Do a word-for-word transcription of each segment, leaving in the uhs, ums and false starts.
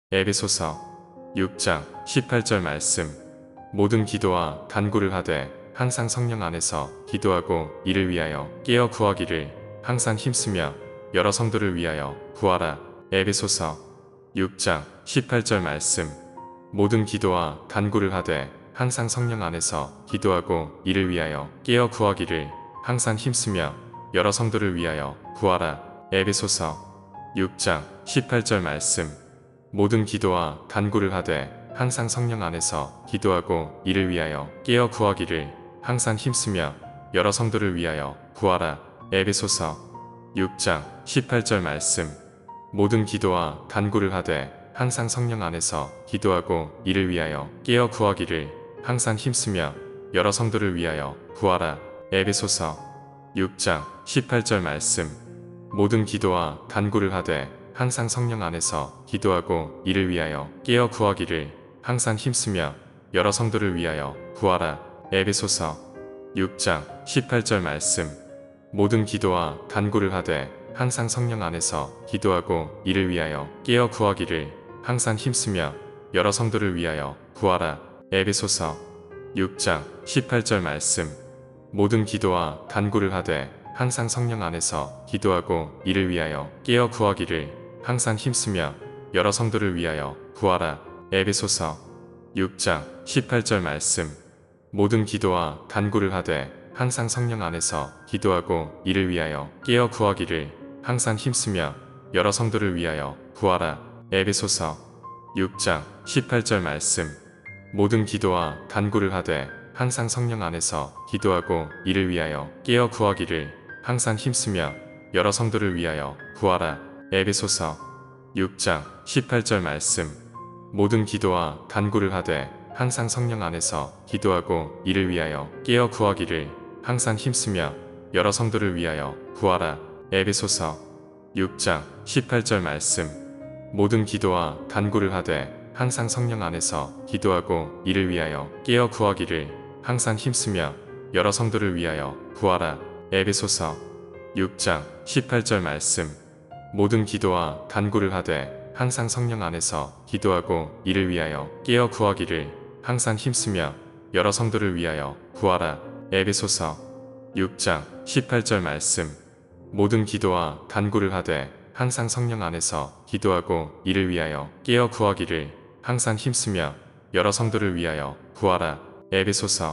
에베소서 육 장 십팔 절 말씀. 모든 기도와 간구를 하되 항상 성령 안에서 기도하고 이를 위하여 깨어 구하기를 항상 힘쓰며 여러 성도를 위하여 구하라. 에베소서 육 장 십팔 절 말씀. 모든 기도와 간구를 하되 항상 성령 안에서 기도하고 이를 위하여 깨어 구하기를 항상 힘쓰며 여러 성도를 위하여 구하라. 에베소서 육 장 십팔 절 말씀. 모든 기도와 간구를 하되 항상 성령 안에서 기도하고 이를 위하여 깨어 구하기를 항상 힘쓰며 여러 성도를 위하여 구하라. 에베소서 육 장 십팔 절 말씀. 모든 기도와 간구를 하되 항상 성령 안에서 기도하고 이를 위하여 깨어 구하기를 항상 힘쓰며 여러 성도를 위하여 구하라. 에베소서 육 장 십팔 절 말씀. 모든 기도와 간구를 하되 항상 성령 안에서 기도하고 이를 위하여 깨어 구하기를 항상 힘쓰며 여러 성도를 위하여 구하라. 에베소서 육 장 십팔 절 말씀. 모든 기도와 간구를 하되 항상 성령 안에서 기도하고 이를 위하여 깨어 구하기를 항상 힘쓰며 여러 성도를 위하여 구하라. 에베소서 육 장 십팔 절 말씀. 모든 기도와 간구를 하되 항상 성령 안에서 기도하고 이를 위하여 깨어 구하기를 항상 힘쓰며 여러 성도를 위하여 구하라. 에베소서 육 장 십팔 절 말씀. 모든 기도와 간구를 하되 항상 성령 안에서 기도하고 이를 위하여 깨어 구하기를 항상 힘쓰며 여러 성도를 위하여 구하라. 에베소서 육 장 십팔 절 말씀. 모든 기도와 간구를 하되 항상 성령 안에서 기도하고 이를 위하여 깨어 구하기를 항상 힘쓰며 여러 성도를 위하여 구하라. 에베소서 육 장 십팔 절 말씀. 모든 기도와 간구를 하되 항상 성령 안에서 기도하고 이를 위하여 깨어 구하기를 항상 힘쓰며 여러 성도를 위하여 구하라. 에베소서 육 장 십팔 절 말씀. 모든 기도와 간구를 하되 항상 성령 안에서 기도하고 이를 위하여 깨어 구하기를 항상 힘쓰며 여러 성도를 위하여 구하라. 에베소서 육 장 십팔 절 말씀. 모든 기도와 간구를 하되 항상 성령 안에서 기도하고 이를 위하여 깨어 구하기를 항상 힘쓰며 여러 성도를 위하여 구하라. 에베소서 육 장 십팔 절 말씀. 모든 기도와 간구를 하되 항상 성령 안에서 기도하고 이를 위하여 깨어 구하기를 항상 힘쓰며 여러 성도를 위하여 구하라. 에베소서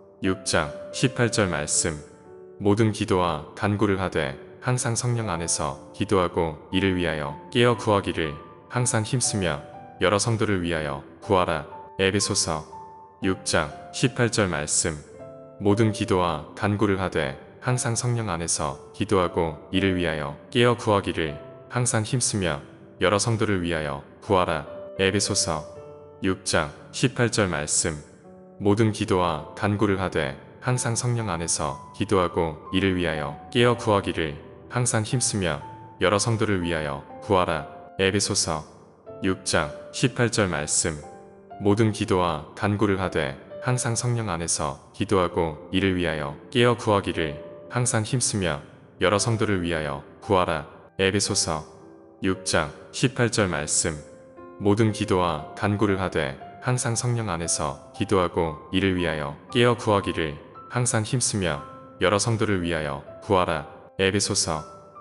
육 장 십팔 절 말씀. 모든 기도와 간구를 하되 항상 성령 안에서 기도하고 이를 위하여 깨어 구하기를 항상 힘쓰며 여러 성도를 위하여 구하라. 에베소서 육 장 십팔 절 말씀. 모든 기도와 간구를 하되 항상 성령 안에서 기도하고 이를 위하여 깨어 구하기를 항상 힘쓰며 여러 성도를 위하여 구하라. 에베소서 육 장 십팔 절 말씀. 모든 기도와 간구를 하되 항상 성령 안에서 기도하고 이를 위하여 깨어 구하기를 항상 힘쓰며 여러 성도를 위하여 구하라. 에베소서 육 장 십팔 절 말씀. 모든 기도와 간구를 하되 항상 성령 안에서 기도하고 이를 위하여 깨어 구하기를 항상 힘쓰며 여러 성도를 위하여 구하라. 에베소서 육 장 십팔 절 말씀. 모든 기도와 간구를 하되 항상 성령 안에서 기도하고 이를 위하여 깨어 구하기를 항상 힘쓰며 여러 성도를 위하여 구하라. 에베소서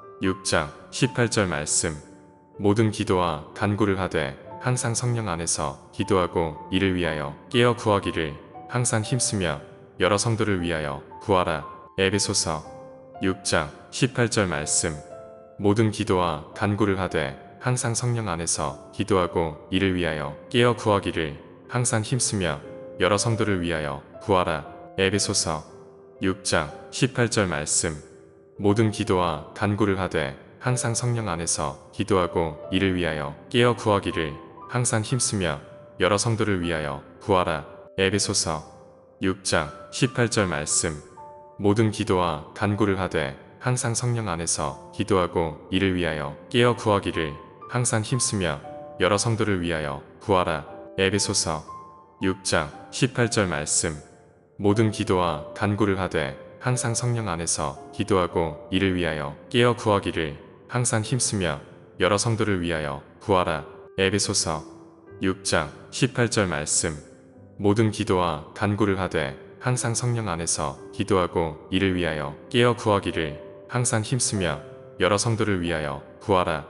육 장 십팔 절 말씀. 모든 기도와 간구를 하되 항상 성령 안에서 기도하고 이를 위하여 깨어 구하기를 항상 힘쓰며 여러 성도를 위하여 구하라. 에베소서 육 장 십팔 절 말씀. 모든 기도와 간구를 하되 항상 성령 안에서 기도하고 이를 위하여 깨어 구하기를 항상 힘쓰며 여러 성도를 위하여 구하라. 에베소서 육 장 십팔 절 말씀. 모든 기도와 간구를 하되 항상 성령 안에서 기도하고 이를 위하여 깨어 구하기를 항상 힘쓰며 여러 성도를 위하여 구하라. 에베소서 육 장 십팔 절 말씀. 모든 기도와 간구를 하되 항상 성령 안에서 기도하고 이를 위하여 깨어 구하기를 항상 힘쓰며 여러 성도를 위하여 구하라. 에베소서 육 장 십팔 절 말씀. 모든 기도와 간구를 하되 항상 성령 안에서 기도하고 이를 위하여 깨어 구하기를 항상 힘쓰며 여러 성도를 위하여 구하라. 에베소서 육 장 십팔 절 말씀. 모든 기도와 간구를 하되 항상 성령 안에서 기도하고 이를 위하여 깨어 구하기를 항상 힘쓰며 여러 성도를 위하여 구하라.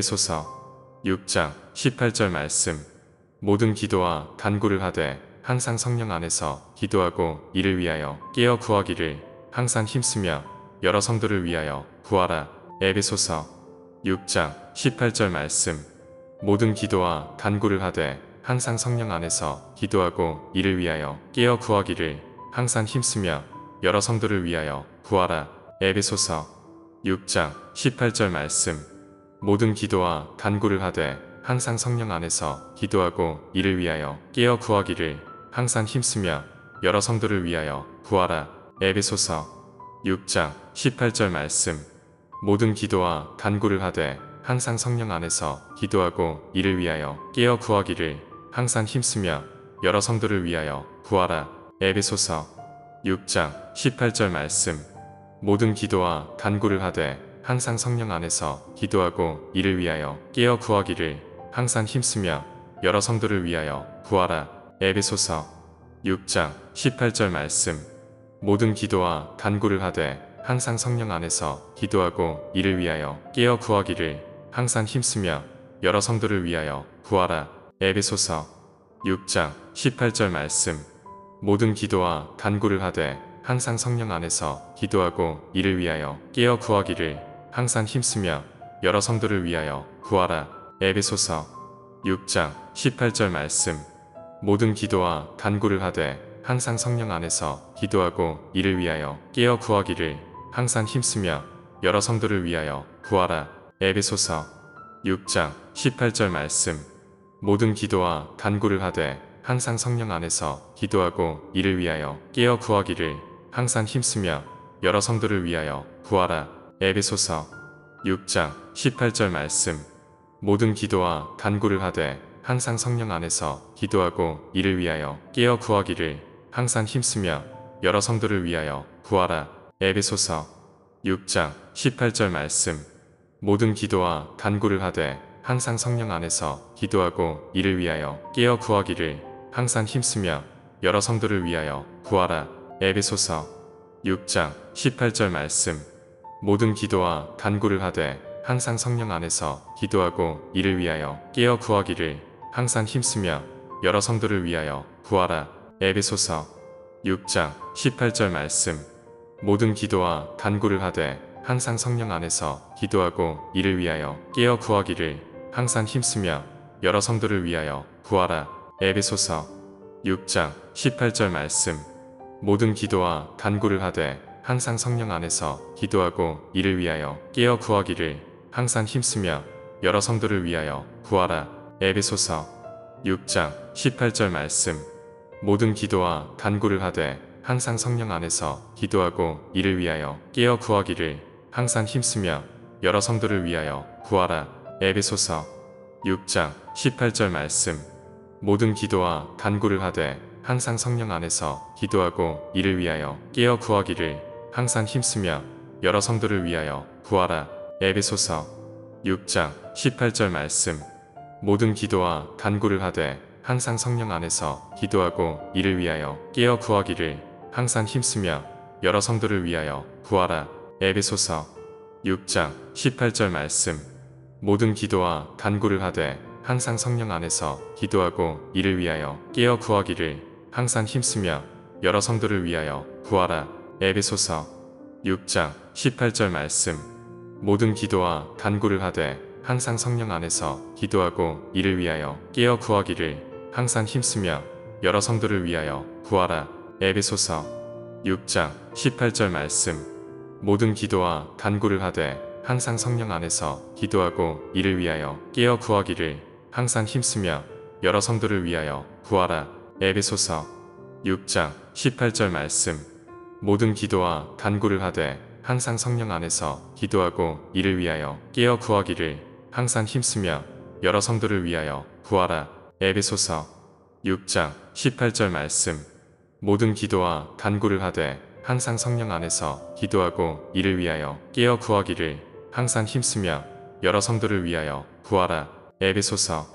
에베소서 육 장 십팔 절 말씀. 모든 기도와 간구를 하되 항상 성령 안에서 기도하고 이를 위하여 깨어 구하기를 항상 힘쓰며 여러 성도를 위하여 구하라. 에베소서 육 장 십팔 절 말씀. 모든 기도와 간구를 하되 항상 성령 안에서 기도하고 이를 위하여 깨어 구하기를 항상 힘쓰며 여러 성도를 위하여 구하라. 에베소서 육 장 십팔 절 말씀. 모든 기도와 간구를 하되 항상 성령 안에서 기도하고 이를 위하여 깨어 구하기를 항상 힘쓰며 여러 성도를 위하여 구하라. 에베소서 육 장 십팔 절 말씀. 모든 기도와 간구를 하되 항상 성령 안에서 기도하고 이를 위하여 깨어 구하기를 항상 힘쓰며 여러 성도를 위하여 구하라. 에베소서 육 장 십팔 절 말씀. 모든 기도와 간구를 하되 항상 성령 안에서 기도하고 이를 위하여 깨어 구하기를 항상 힘쓰며 여러 성도를 위하여 구하라. 에베소서 육 장 십팔 절 말씀. 모든 기도와 간구를 하되 항상 성령 안에서 기도하고 이를 위하여 깨어 구하기를 항상 힘쓰며 여러 성도를 위하여 구하라. 에베소서 육 장 십팔 절 말씀. 모든 기도와 간구를 하되 항상 성령 안에서 기도하고 이를 위하여 깨어 구하기를 항상 힘쓰며 여러 성도를 위하여 구하라. 에베소서 육 장 십팔 절 말씀. 모든 기도와 간구를 하되 항상 성령 안에서 기도하고 이를 위하여 깨어 구하기를 항상 힘쓰며 여러 성도를 위하여 구하라. 에베소서 육 장 십팔 절 말씀. 모든 기도와 간구를 하되 항상 성령 안에서 기도하고 이를 위하여 깨어 구하기를 항상 힘쓰며 여러 성도를 위하여 구하라. 에베소서 육 장 십팔 절 말씀. 모든 기도와 간구를 하되 항상 성령 안에서 기도하고 이를 위하여 깨어 구하기를 항상 힘쓰며 여러 성도를 위하여 구하라. 에베소서 육 장 십팔 절 말씀. 모든 기도와 간구를 하되 항상 성령 안에서 기도하고 이를 위하여 깨어 구하기를 항상 힘쓰며 여러 성도를 위하여 구하라. 에베소서 육 장 십팔 절 말씀. 모든 기도와 간구를 하되 항상 성령 안에서 기도하고 이를 위하여 깨어 구하기를 항상 힘쓰며 여러 성도를 위하여 구하라. 에베소서 육 장 십팔 절 말씀. 모든 기도와 간구를 하되 항상 성령 안에서 기도하고 이를 위하여 깨어 구하기를 항상 힘쓰며 여러 성도를 위하여 구하라. 에베소서 육 장 십팔 절 말씀. 모든 기도와 간구를 하되 항상 성령 안에서 기도하고 이를 위하여 깨어 구하기를 항상 힘쓰며 여러 성도를 위하여 구하라. 에베소서 육 장 십팔 절 말씀. 모든 기도와 간구를 하되 항상 성령 안에서 기도하고 이를 위하여 깨어 구하기를 항상 힘쓰며 여러 성도를 위하여 구하라. 에베소서 육 장 십팔 절 말씀. 모든 기도와 간구를 하되 항상 성령 안에서 기도하고 이를 위하여 깨어 구하기를 항상 힘쓰며 여러 성도를 위하여 구하라. 에베소서 육 장 십팔 절 말씀. 모든 기도와 간구를 하되 항상 성령 안에서 기도하고 이를 위하여 깨어 구하기를 항상 힘쓰며 여러 성도를 위하여 구하라. 에베소서 육 장 십팔 절 말씀. 모든 기도와 간구를 하되 항상 성령 안에서 기도하고 이를 위하여 깨어 구하기를 항상 힘쓰며 여러 성도를 위하여 구하라. 에베소서 육 장 십팔 절 말씀. 모든 기도와 간구를 하되 항상 성령 안에서 기도하고 이를 위하여 깨어 구하기를 항상 힘쓰며 여러 성도를 위하여 구하라. 에베소서 육 장 십팔 절 말씀. 모든 기도와 간구를 하되 항상 성령 안에서 기도하고 이를 위하여 깨어 구하기를 항상 힘쓰며 여러 성도를 위하여 구하라. 에베소서 육 장 십팔 절 말씀. 모든 기도와 간구를 하되 항상 성령 안에서 기도하고 이를 위하여 깨어 구하기를 항상 힘쓰며 여러 성도를 위하여 구하라. 에베소서 육 장 십팔 절 말씀. 모든 기도와 간구를 하되 항상 성령 안에서 기도하고 이를 위하여 깨어 구하기를 항상 힘쓰며 여러 성도를 위하여 구하라. 에베소서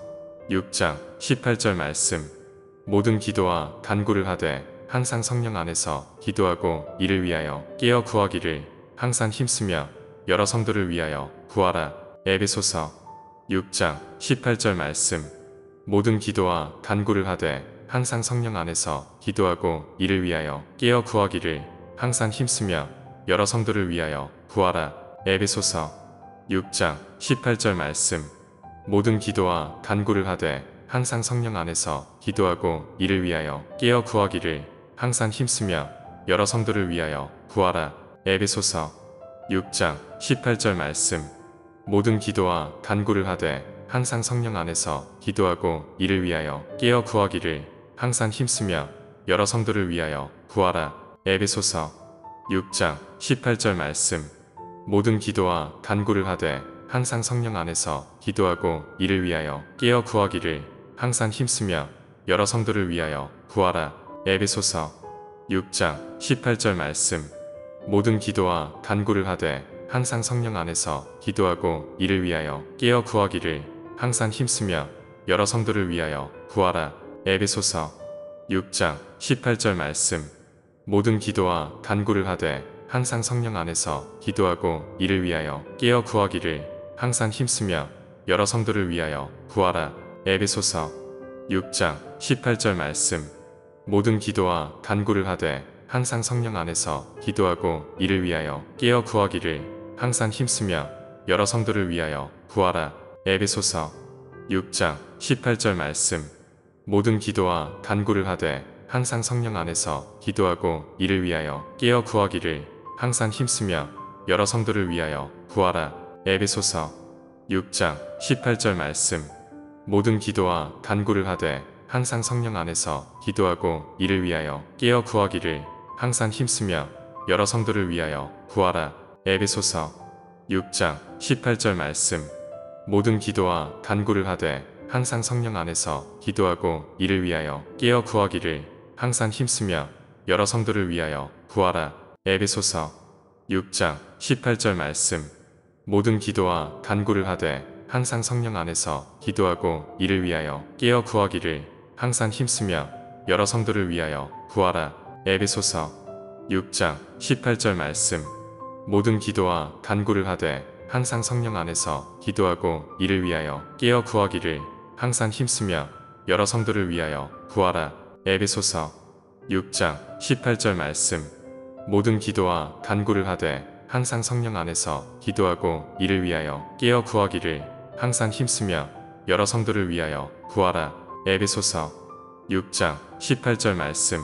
육 장 십팔 절 말씀. 모든 기도와 간구를 하되 항상 성령 안에서 기도하고 이를 위하여 깨어 구하기를 항상 힘쓰며 여러 성도를 위하여 구하라. 에베소서 육 장 십팔 절 말씀. 모든 기도와 간구를 하되 항상 성령 안에서 기도하고 이를 위하여 깨어 구하기를 항상 힘쓰며 여러 성도를 위하여 구하라. 에베소서 육 장 십팔 절 말씀. 모든 기도와 간구를 하되 항상 성령 안에서 기도하고 이를 위하여 깨어 구하기를 항상 힘쓰며 여러 성도를 위하여 구하라. 에베소서 육 장 십팔 절 말씀. 모든 기도와 간구를 하되 항상 성령 안에서 기도하고 이를 위하여 깨어 구하기를 항상 힘쓰며 여러 성도를 위하여 구하라. 에베소서 육 장 십팔 절 말씀. 모든 기도와 간구를 하되 항상 성령 안에서 기도하고 이를 위하여 깨어 구하기를 항상 힘쓰며 여러 성도를 위하여 구하라. 에베소서 육 장 십팔 절 말씀. 모든 기도와 간구를 하되 항상 성령 안에서 기도하고 이를 위하여 깨어 구하기를 항상 힘쓰며 여러 성도를 위하여 구하라. 에베소서 육 장 십팔 절 말씀. 모든 기도와 간구를 하되 항상 성령 안에서 기도하고 이를 위하여 깨어 구하기를 항상 힘쓰며 여러 성도를 위하여 구하라. 에베소서 육 장 십팔 절 말씀. 모든 기도와 간구를 하되 항상 성령 안에서 기도하고 이를 위하여 깨어 구하기를 항상 힘쓰며 여러 성도를 위하여 구하라. 에베소서 육 장 십팔 절 말씀. 모든 기도와 간구를 하되 항상 성령 안에서 기도하고 이를 위하여 깨어 구하기를 항상 힘쓰며 여러 성도를 위하여 구하라. 에베소서 육 장 십팔 절 말씀. 모든 기도와 간구를 하되 항상 성령 안에서 기도하고 이를 위하여 깨어 구하기를 항상 힘쓰며 여러 성도를 위하여 구하라. 에베소서 육 장 십팔 절 말씀. 모든 기도와 간구를 하되 항상 성령 안에서 기도하고 이를 위하여 깨어 구하기를 항상 힘쓰며 여러 성도를 위하여 구하라. 에베소서 육 장 십팔 절 말씀. 모든 기도와 간구를 하되 항상 성령 안에서 기도하고 이를 위하여 깨어 구하기를 항상 힘쓰며 여러 성도를 위하여 구하라. 에베소서 육 장 십팔 절 말씀. 모든 기도와 간구를 하되 항상 성령 안에서 기도하고 이를 위하여 깨어 구하기를 항상 힘쓰며 여러 성도를 위하여 구하라. 에베소서 육 장 십팔 절 말씀. 모든 기도와 간구를 하되 항상 성령 안에서 기도하고 이를 위하여 깨어 구하기를 항상 힘쓰며 여러 성도를 위하여 구하라. 에베소서 육 장 십팔 절 말씀.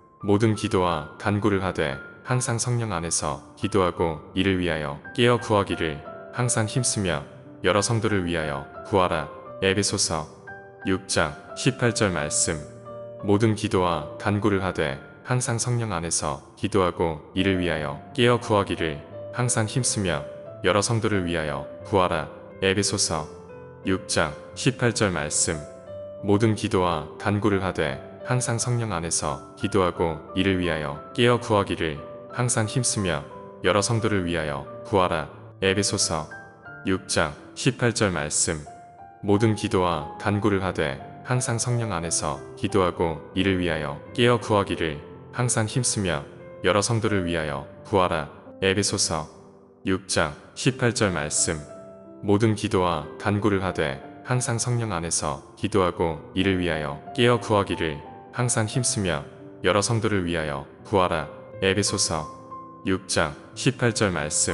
모든 기도와 간구를 하되 항상 성령 안에서 기도하고 이를 위하여 깨어 구하기를 항상 힘쓰며 여러 성도를 위하여 구하라. 에베소서 육 장 십팔 절 말씀. 모든 기도와 간구를 하되 항상 성령 안에서 기도하고 이를 위하여 깨어 구하기를 항상 힘쓰며 여러 성도를 위하여 구하라. 에베소서 육 장 십팔 절 말씀. 모든 기도와 간구를 하되 항상 성령 안에서 기도하고 이를 위하여 깨어 구하기를 항상 힘쓰며 여러 성도를 위하여 구하라. 에베소서 육 장 십팔 절 말씀. 모든 기도와 간구를 하되 항상 성령 안에서 기도하고 이를 위하여 깨어 구하기를 항상 힘쓰며 여러 성도를 위하여 구하라. 에베소서 육 장 십팔 절 말씀. 모든 기도와 간구를 하되 항상 성령 안에서 기도하고 이를 위하여 깨어 구하기를 항상 힘쓰며 여러 성도를 위하여 구하라. 에베소서 육 장 십팔 절 말씀.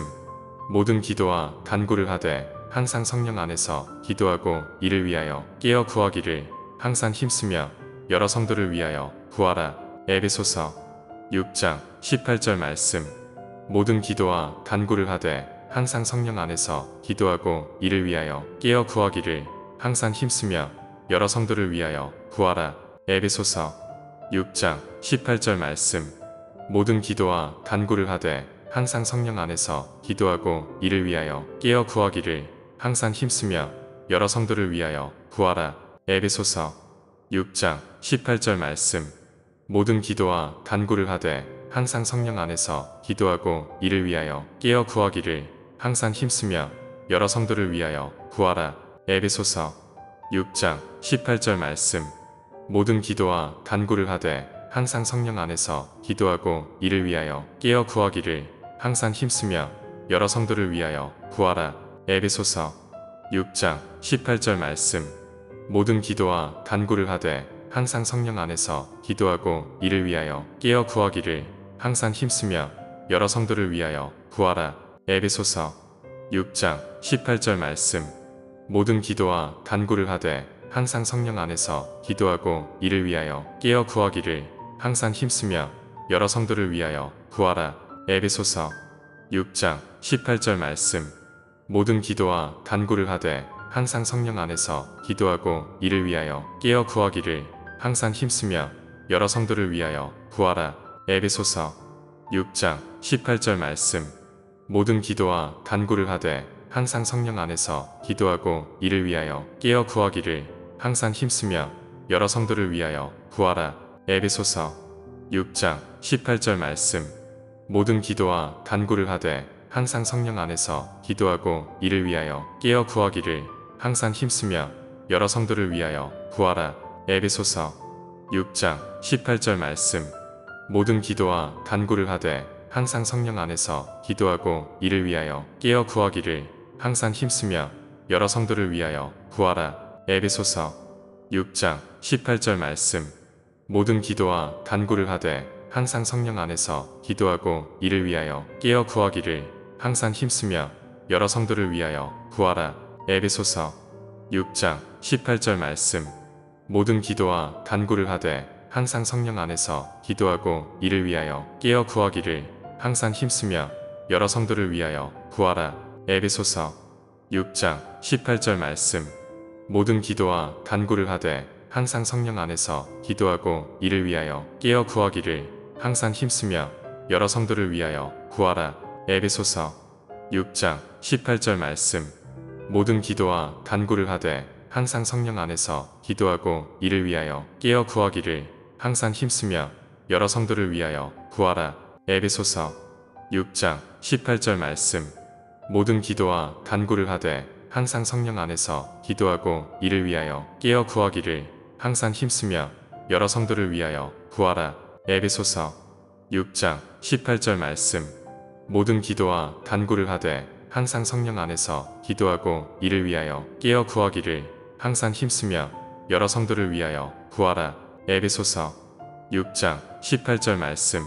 모든 기도와 간구를 하되 항상 성령 안에서 기도하고 이를 위하여 깨어 구하기를 항상 힘쓰며 여러 성도를 위하여 구하라. 에베소서 육 장 십팔 절 말씀. 모든 기도와 간구를 하되 항상 성령 안에서 기도하고 이를 위하여 깨어 구하기를 항상 힘쓰며 여러 성도를 위하여 구하라. 에베소서 육 장 십팔 절 말씀. 모든 기도와 간구를 하되 항상 성령 안에서 기도하고 이를 위하여 깨어 구하기를 항상 힘쓰며 여러 성도를 위하여 구하라. 에베소서 육 장 십팔 절 말씀. 모든 기도와 간구를 하되 항상 성령 안에서 기도하고 이를 위하여 깨어 구하기를 항상 힘쓰며 여러 성도를 위하여 구하라. 에베소서 육 장 십팔 절 말씀. 모든 기도와 간구를 하되 항상 성령 안에서 기도하고 이를 위하여 깨어 구하기를 항상 힘쓰며 여러 성도를 위하여 구하라. 에베소서 육 장 십팔 절 말씀. 모든 기도와 간구를 하되 항상 성령 안에서 기도하고 이를 위하여 깨어 구하기를 항상 힘쓰며 여러 성도를 위하여 구하라. 에베소서 육 장 십팔 절 말씀. 모든 기도와 간구를 하되 항상 성령 안에서 기도하고 이를 위하여 깨어 구하기를 항상 힘쓰며 여러 성도를 위하여 구하라. 에베소서 육 장 십팔 절 말씀. 모든 기도와 간구를 하되 항상 성령 안에서 기도하고 이를 위하여 깨어 구하기를 항상 힘쓰며 여러 성도를 위하여 구하라. 에베소서 육 장 십팔 절 말씀. 모든 기도와 간구를 하되 항상 성령 안에서 기도하고 이를 위하여 깨어 구하기를 항상 힘쓰며 여러 성도를 위하여 구하라. 에베소서 육 장 십팔 절 말씀. 모든 기도와 간구를 하되 항상 성령 안에서 기도하고 이를 위하여 깨어 구하기를 항상 힘쓰며 여러 성도를 위하여 구하라. 에베소서 육 장 십팔 절 말씀. 모든 기도와 간구를 하되 항상 성령 안에서 기도하고 이를 위하여 깨어 구하기를 항상 힘쓰며 여러 성도를 위하여 구하라. 에베소서 육 장 십팔 절 말씀. 모든 기도와 간구를 하되 항상 성령 안에서 기도하고 이를 위하여 깨어 구하기를 항상 힘쓰며 여러 성도를 위하여 구하라. 에베소서 육 장 십팔 절 말씀. 모든 기도와 간구를 하되 항상 성령 안에서 기도하고 이를 위하여 깨어 구하기를 항상 힘쓰며 여러 성도를 위하여 구하라. 에베소서 육 장 십팔 절 말씀. 모든 기도와 간구를 하되 항상 성령 안에서 기도하고 이를 위하여 깨어 구하기를 항상 힘쓰며 여러 성도를 위하여 구하라. 에베소서 육 장 십팔 절 말씀. 모든 기도와 간구를 하되 항상 성령 안에서 기도하고 이를 위하여 깨어 구하기를 항상 힘쓰며 여러 성도를 위하여 구하라. 에베소서 육 장 십팔 절 말씀. 모든 기도와 간구를 하되 항상 성령 안에서 기도하고 이를 위하여 깨어 구하기를 항상 힘쓰며 여러 성도를 위하여 구하라. 에베소서 육 장 십팔 절 말씀. 모든 기도와 간구를 하되 항상 성령 안에서 기도하고 이를 위하여 깨어 구하기를 항상 힘쓰며 여러 성도를 위하여 구하라. 에베소서 육 장 십팔 절 말씀.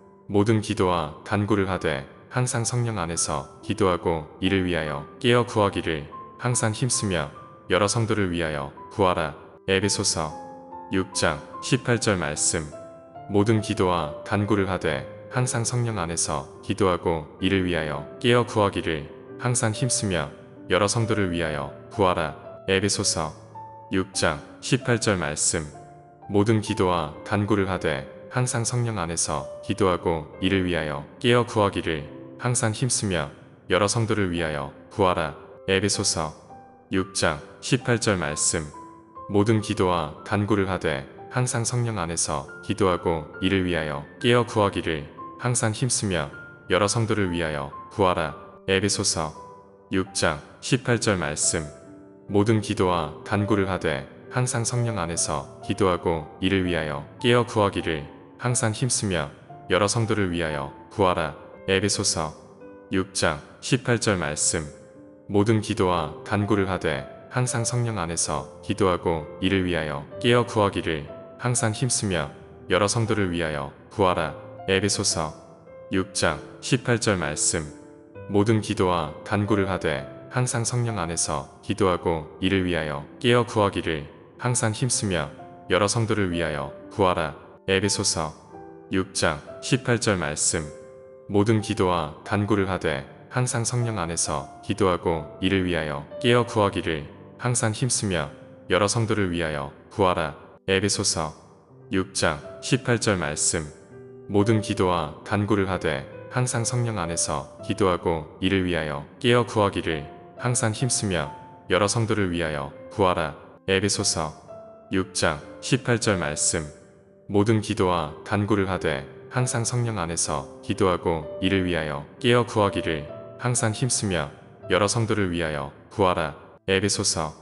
모든 기도와 간구를 하되 항상 성령 안에서 기도하고 이를 위하여 깨어 구하기를 항상 힘쓰며 여러 성도를 위하여 구하라. 에베소서 육 장 십팔 절 말씀. 모든 기도와 간구를 하되 항상 성령 안에서 기도하고 이를 위하여 깨어 구하기를 항상 힘쓰며 여러 성도를 위하여 구하라. 에베소서 육 장 십팔 절 말씀. 모든 기도와 간구를 하되 항상 성령 안에서 기도하고 이를 위하여 깨어 구하기를 항상 힘쓰며 여러 성도를 위하여 구하라. 에베소서 육 장 십팔 절 말씀. 모든 기도와 간구를 하되 항상 성령 안에서 기도하고 이를 위하여 깨어 구하기를 항상 힘쓰며 여러 성도를 위하여 구하라. 에베소서 육 장 십팔 절 말씀. 모든 기도와 간구를 하되 항상 성령 안에서 기도하고 이를 위하여 깨어 구하기를 항상 힘쓰며 여러 성도를 위하여 구하라. 에베소서 육 장 십팔 절 말씀. 모든 기도와 간구를 하되 항상 성령 안에서 기도하고 이를 위하여 깨어 구하기를 항상 힘쓰며 여러 성도를 위하여 구하라. 에베소서 육 장 십팔 절 말씀. 모든 기도와 간구를 하되 항상 성령 안에서 기도하고 이를 위하여 깨어 구하기를 항상 힘쓰며 여러 성도를 위하여 구하라. 에베소서 육 장 십팔 절 말씀. 모든 기도와 간구를 하되 항상 성령 안에서 기도하고 이를 위하여 깨어 구하기를 항상 힘쓰며 여러 성도를 위하여 구하라. 에베소서 육 장 십팔 절 말씀. 모든 기도와 간구를 하되 항상 성령 안에서 기도하고 이를 위하여 깨어 구하기를 항상 힘쓰며 여러 성도를 위하여 구하라. 에베소서 육 장 십팔 절 말씀. 모든 기도와 간구를 하되 항상 성령 안에서 기도하고 이를 위하여 깨어 구하기를 항상 힘쓰며 여러 성도를 위하여 구하라. 에베소서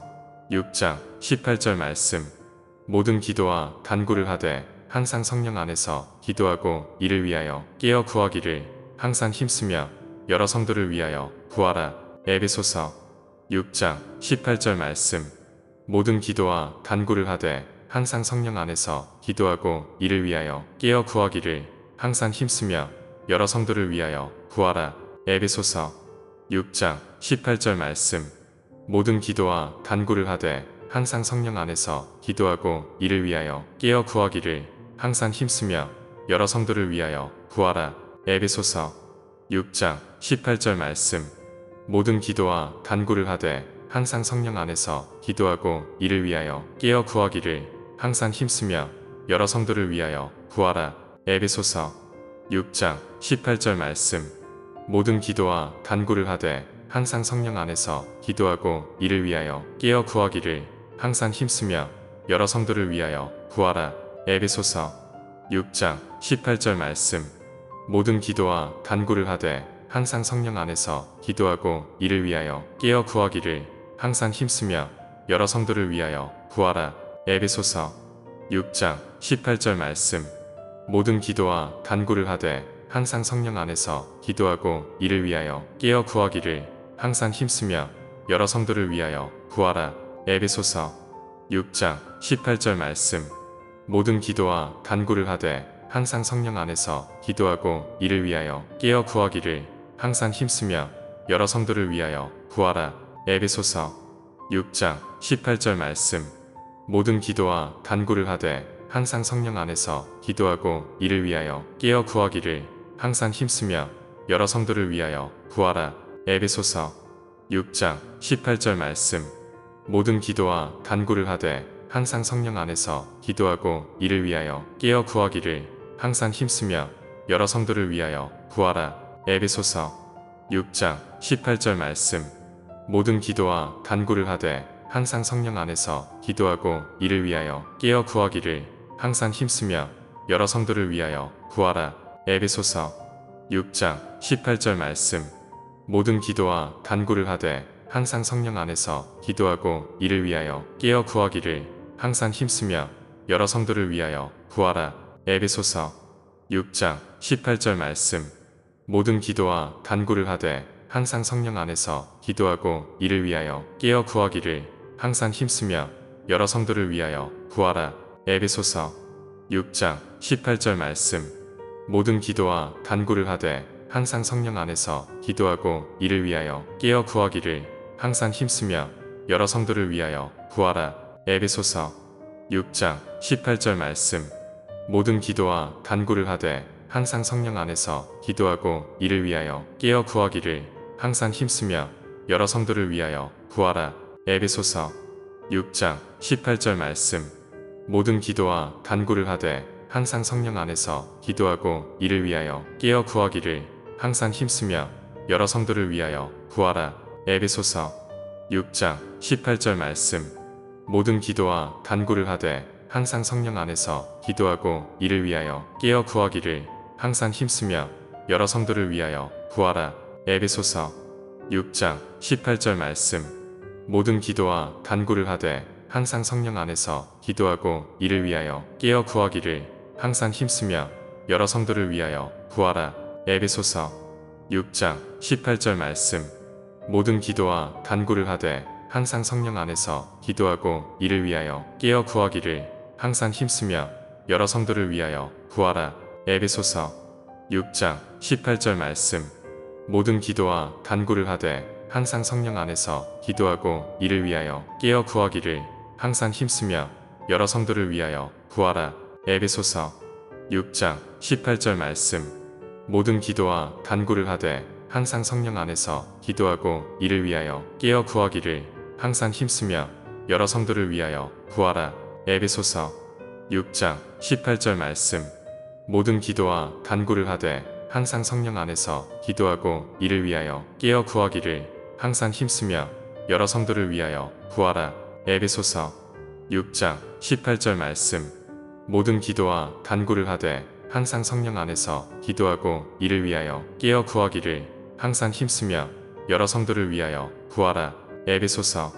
육 장 십팔 절 말씀. 모든 기도와 간구를 하되 항상 성령 안에서 기도하고 이를 위하여 깨어 구하기를 항상 힘쓰며 여러 성도를 위하여 구하라. 에베소서 육 장 십팔 절 말씀. 모든 기도와 간구를 하되 항상 성령 안에서 기도하고 이를 위하여 깨어 구하기를 항상 힘쓰며 여러 성도를 위하여 구하라. 에베소서 육 장 십팔 절 말씀. 모든 기도와 간구를 하되 항상 성령 안에서 기도하고 이를 위하여 깨어 구하기를 항상 힘쓰며 여러 성도를 위하여 구하라. 에베소서 육 장 십팔 절 말씀. 모든 기도와 간구를 하되 항상 성령 안에서 기도하고 이를 위하여 깨어 구하기를 항상 힘쓰며 여러 성도를 위하여 구하라. 에베소서 육 장 십팔 절 말씀. 모든 기도와 간구를 하되 항상 성령 안에서 기도하고 이를 위하여 깨어 구하기를 항상 힘쓰며 여러 성도를 위하여 구하라. 에베소서 육 장 십팔 절 말씀. 모든 기도와 간구를 하되 항상 성령 안에서 기도하고 이를 위하여 깨어 구하기를 항상 힘쓰며 여러 성도를 위하여 구하라. 에베소서 육 장 십팔 절 말씀. 모든 기도와 간구를 하되 항상 성령 안에서 기도하고 이를 위하여 깨어 구하기를 항상 힘쓰며 여러 성도를 위하여 구하라. 에베소서 육 장 십팔 절 말씀. 모든 기도와 간구를 하되 항상 성령 안에서 기도하고 이를 위하여 깨어 구하기를 항상 힘쓰며 여러 성도를 위하여 구하라. 에베소서 육 장 십팔 절 말씀. 모든 기도와 간구를 하되 항상 성령 안에서 기도하고 이를 위하여 깨어 구하기를 항상 힘쓰며 여러 성도를 위하여 구하라. 에베소서 육 장 십팔 절 말씀. 모든 기도와 간구를 하되 항상 성령 안에서 기도하고 이를 위하여 깨어 구하기를 항상 힘쓰며 여러 성도를 위하여 구하라. 에베소서 육 장 십팔 절 말씀. 모든 기도와 간구를 하되 항상 성령 안에서 기도하고 이를 위하여 깨어 구하기를 항상 힘쓰며 여러 성도를 위하여 구하라. 에베소서 육 장 십팔 절 말씀. 모든 기도와 간구를 하되 항상 성령 안에서 기도하고 이를 위하여 깨어 구하기를 항상 힘쓰며 여러 성도를 위하여 구하라. 에베소서 육 장 십팔 절 말씀. 모든 기도와 간구를 하되 항상 성령 안에서 기도하고 이를 위하여 깨어 구하기를 항상 힘쓰며 여러 성도를 위하여 구하라. 에베소서 육 장 십팔 절 말씀. 모든 기도와 간구를 하되 항상 성령 안에서 기도하고 이를 위하여 깨어 구하기를 항상 힘쓰며 여러 성도를 위하여 구하라. 에베소서 육 장 십팔 절 말씀. 모든 기도와 간구를 하되 항상 성령 안에서 기도하고 이를 위하여 깨어 구하기를 항상 힘쓰며 여러 성도를 위하여 구하라. 에베소서 육 장 십팔 절 말씀. 모든 기도와 간구를 하되 항상 성령 안에서 기도하고 이를 위하여 깨어 구하기를 항상 힘쓰며 여러 성도를 위하여 구하라. 에베소서 육 장 십팔 절 말씀. 모든 기도와 간구를 하되 항상 성령 안에서 기도하고 이를 위하여 깨어 구하기를 항상 힘쓰며 여러 성도를 위하여 구하라. 에베소서 육 장 십팔 절 말씀. 모든 기도와 간구를 하되 항상 성령 안에서 기도하고 이를 위하여 깨어 구하기를 항상 힘쓰며 여러 성도를 위하여 구하라. 에베소서 육 장 십팔 절 말씀. 모든 기도와 간구를 하되 항상 성령 안에서 기도하고 이를 위하여 깨어 구하기를 항상 힘쓰며 여러 성도를 위하여 구하라. 에베소서 육 장 십팔 절 말씀. 모든 기도와 간구를 하되 항상 성령 안에서 기도하고 이를 위하여 깨어 구하기를 항상 힘쓰며 여러 성도를 위하여 구하라. 에베소서 육 장 십팔 절 말씀. 모든 기도와 간구를 하되 항상 성령 안에서 기도하고 이를 위하여 깨어 구하기를 항상 힘쓰며 여러 성도를 위하여 구하라. 에베소서 육 장 십팔 절 말씀. 모든 기도와 간구를 하되 항상 성령 안에서 기도하고 이를 위하여 깨어 구하기를 항상 힘쓰며 여러 성도를 위하여 구하라. 에베소서 육 장 십팔 절 말씀. 모든 기도와 간구를 하되 항상 성령 안에서 기도하고 이를 위하여 깨어 구하기를 항상 힘쓰며 여러 성도를 위하여 구하라. 에베소서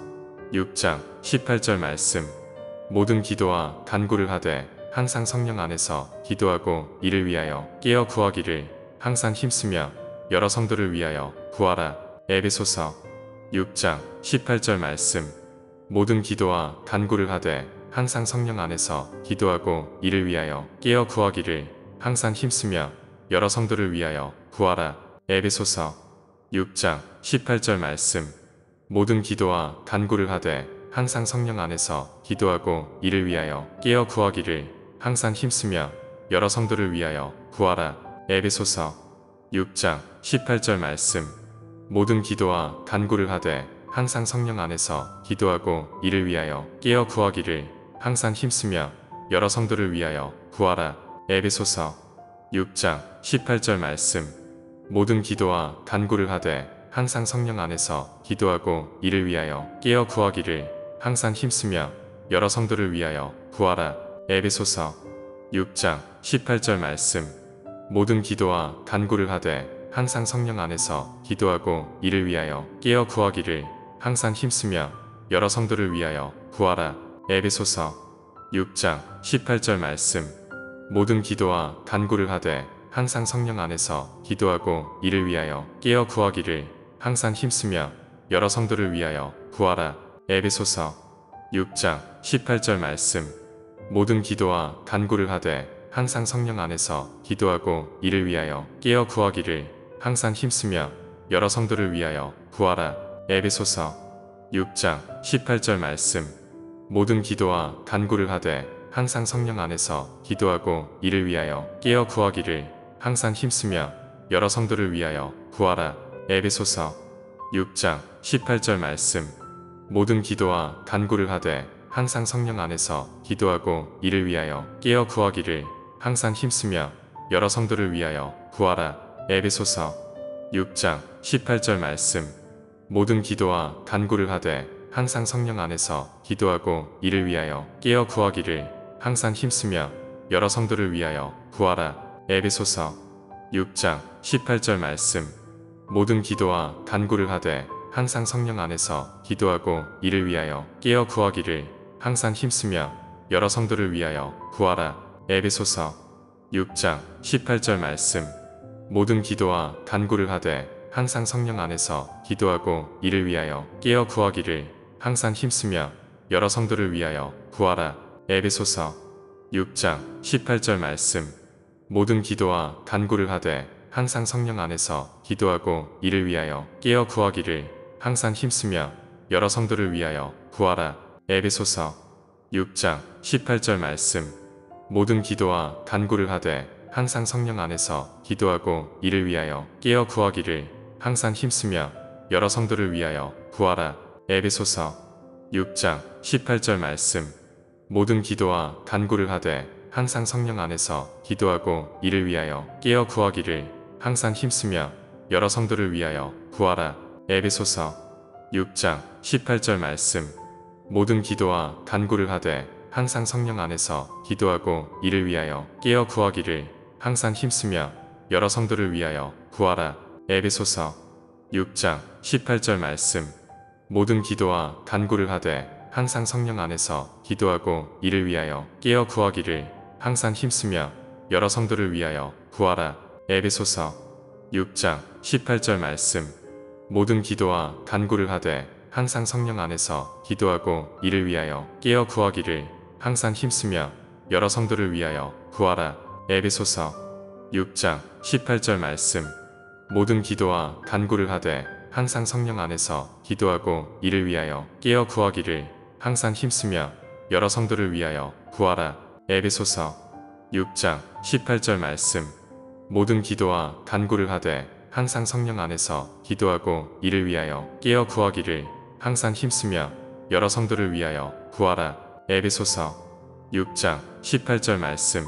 육 장 십팔 절 말씀. 모든 기도와 간구를 하되 항상 성령 안에서 기도하고 이를 위하여 깨어 구하기를 항상 힘쓰며 여러 성도를 위하여 구하라. 에베소서 육 장 십팔 절 말씀. 모든 기도와 간구를 하되 항상 성령 안에서 기도하고 이를 위하여 깨어 구하기를 항상 힘쓰며 여러 성도를 위하여 구하라. 에베소서 육 장 십팔 절 말씀. 모든 기도와 간구를 하되 항상 성령 안에서 기도하고 이를 위하여 깨어 구하기를 항상 힘쓰며 여러 성도를 위하여 구하라. 에베소서 육 장 십팔 절 말씀. 모든 기도와 간구를 하되 항상 성령 안에서 기도하고 이를 위하여 깨어 구하기를 항상 힘쓰며 여러 성도를 위하여 구하라. 에베소서 육 장 십팔 절 말씀. 모든 기도와 간구를 하되 항상 성령 안에서 기도하고 이를 위하여 깨어 구하기를 항상 힘쓰며 여러 성도를 위하여 구하라. 에베소서 육 장 십팔 절 말씀. 모든 기도와 간구를 하되 항상 성령 안에서 기도하고 이를 위하여 깨어 구하기를 항상 힘쓰며 여러 성도를 위하여 구하라. 에베소서 육 장 십팔 절 말씀. 모든 기도와 간구를 하되 항상 성령 안에서 기도하고 이를 위하여 깨어 구하기를 항상 힘쓰며 여러 성도를 위하여 구하라. 에베소서 육 장 십팔 절 말씀. 모든 기도와 간구를 하되 항상 성령 안에서 기도하고 이를 위하여 깨어 구하기를 항상 힘쓰며 여러 성도를 위하여 구하라. 에베소서 육 장 십팔 절 말씀. 모든 기도와 간구를 하되 항상 성령 안에서 기도하고 이를 위하여 깨어 구하기를 항상 힘쓰며 여러 성도를 위하여 구하라. 에베소서 육 장 십팔 절 말씀. 모든 기도와 간구를 하되 항상 성령 안에서 기도하고 이를 위하여 깨어 구하기를 항상 힘쓰며 여러 성도를 위하여 구하라. 에베소서 육 장 십팔 절 말씀. 모든 기도와 간구를 하되 항상 성령 안에서 기도하고 이를 위하여 깨어 구하기를 항상 힘쓰며 여러 성도를 위하여 구하라. 에베소서 육 장 십팔 절 말씀. 모든 기도와 간구를 하되 항상 성령 안에서 기도하고 이를 위하여 깨어 구하기를 항상 힘쓰며 여러 성도를 위하여 구하라. 에베소서 육 장 십팔 절 말씀. 모든 기도와 간구를 하되 항상 성령 안에서 기도하고 이를 위하여 깨어 구하기를 항상 힘쓰며 여러 성도를 위하여 구하라. 에베소서 육 장 십팔 절 말씀. 모든 기도와 간구를 하되 항상 성령 안에서 기도하고 이를 위하여 깨어 구하기를 항상 힘쓰며 여러 성도를 위하여 구하라. 에베소서 육 장 십팔 절 말씀. 모든 기도와 간구를 하되 항상 성령 안에서 기도하고 이를 위하여 깨어 구하기를 항상 힘쓰며 여러 성도를 위하여 구하라. 에베소서 육 장 십팔 절 말씀. 모든 기도와 간구를 하되 항상 성령 안에서 기도하고 이를 위하여 깨어 구하기를 항상 힘쓰며 여러 성도를 위하여 구하라. 에베소서 육 장 십팔 절 말씀. 모든 기도와 간구를 하되 항상 성령 안에서 기도하고 이를 위하여 깨어 구하기를 항상 힘쓰며 여러 성도를 위하여 구하라. 에베소서 육 장 십팔 절 말씀. 모든 기도와 간구를 하되 항상 성령 안에서 기도하고 이를 위하여 깨어 구하기를 항상 힘쓰며 여러 성도를 위하여 구하라. 에베소서 육 장 십팔 절 말씀. 모든 기도와 간구를 하되 항상 성령 안에서 기도하고 이를 위하여 깨어 구하기를 항상 힘쓰며 여러 성도를 위하여 구하라. 에베소서 육 장 십팔 절 말씀. 모든 기도와 간구를 하되 항상 성령 안에서 기도하고 이를 위하여 깨어 구하기를 항상 힘쓰며 여러 성도를 위하여 구하라. 에베소서 육 장 십팔 절 말씀. 모든 기도와 간구를 하되 항상 성령 안에서 기도하고 이를 위하여 깨어 구하기를 항상 힘쓰며 여러 성도를 위하여 구하라. 에베소서 육 장 십팔 절 말씀.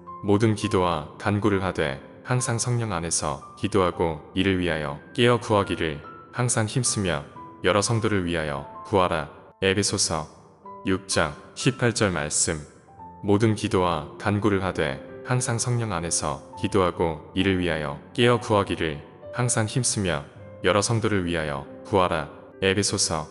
모든 기도와 간구를 하되 항상 성령 안에서 기도하고 이를 위하여 깨어 구하기를 항상 힘쓰며 여러 성도를 위하여 구하라. 에베소서 육 장 십팔 절 말씀. 모든 기도와 간구를 하되 항상 성령 안에서 기도하고 이를 위하여 깨어 구하기를 항상 힘쓰며 여러 성도를 위하여 구하라. 에베소서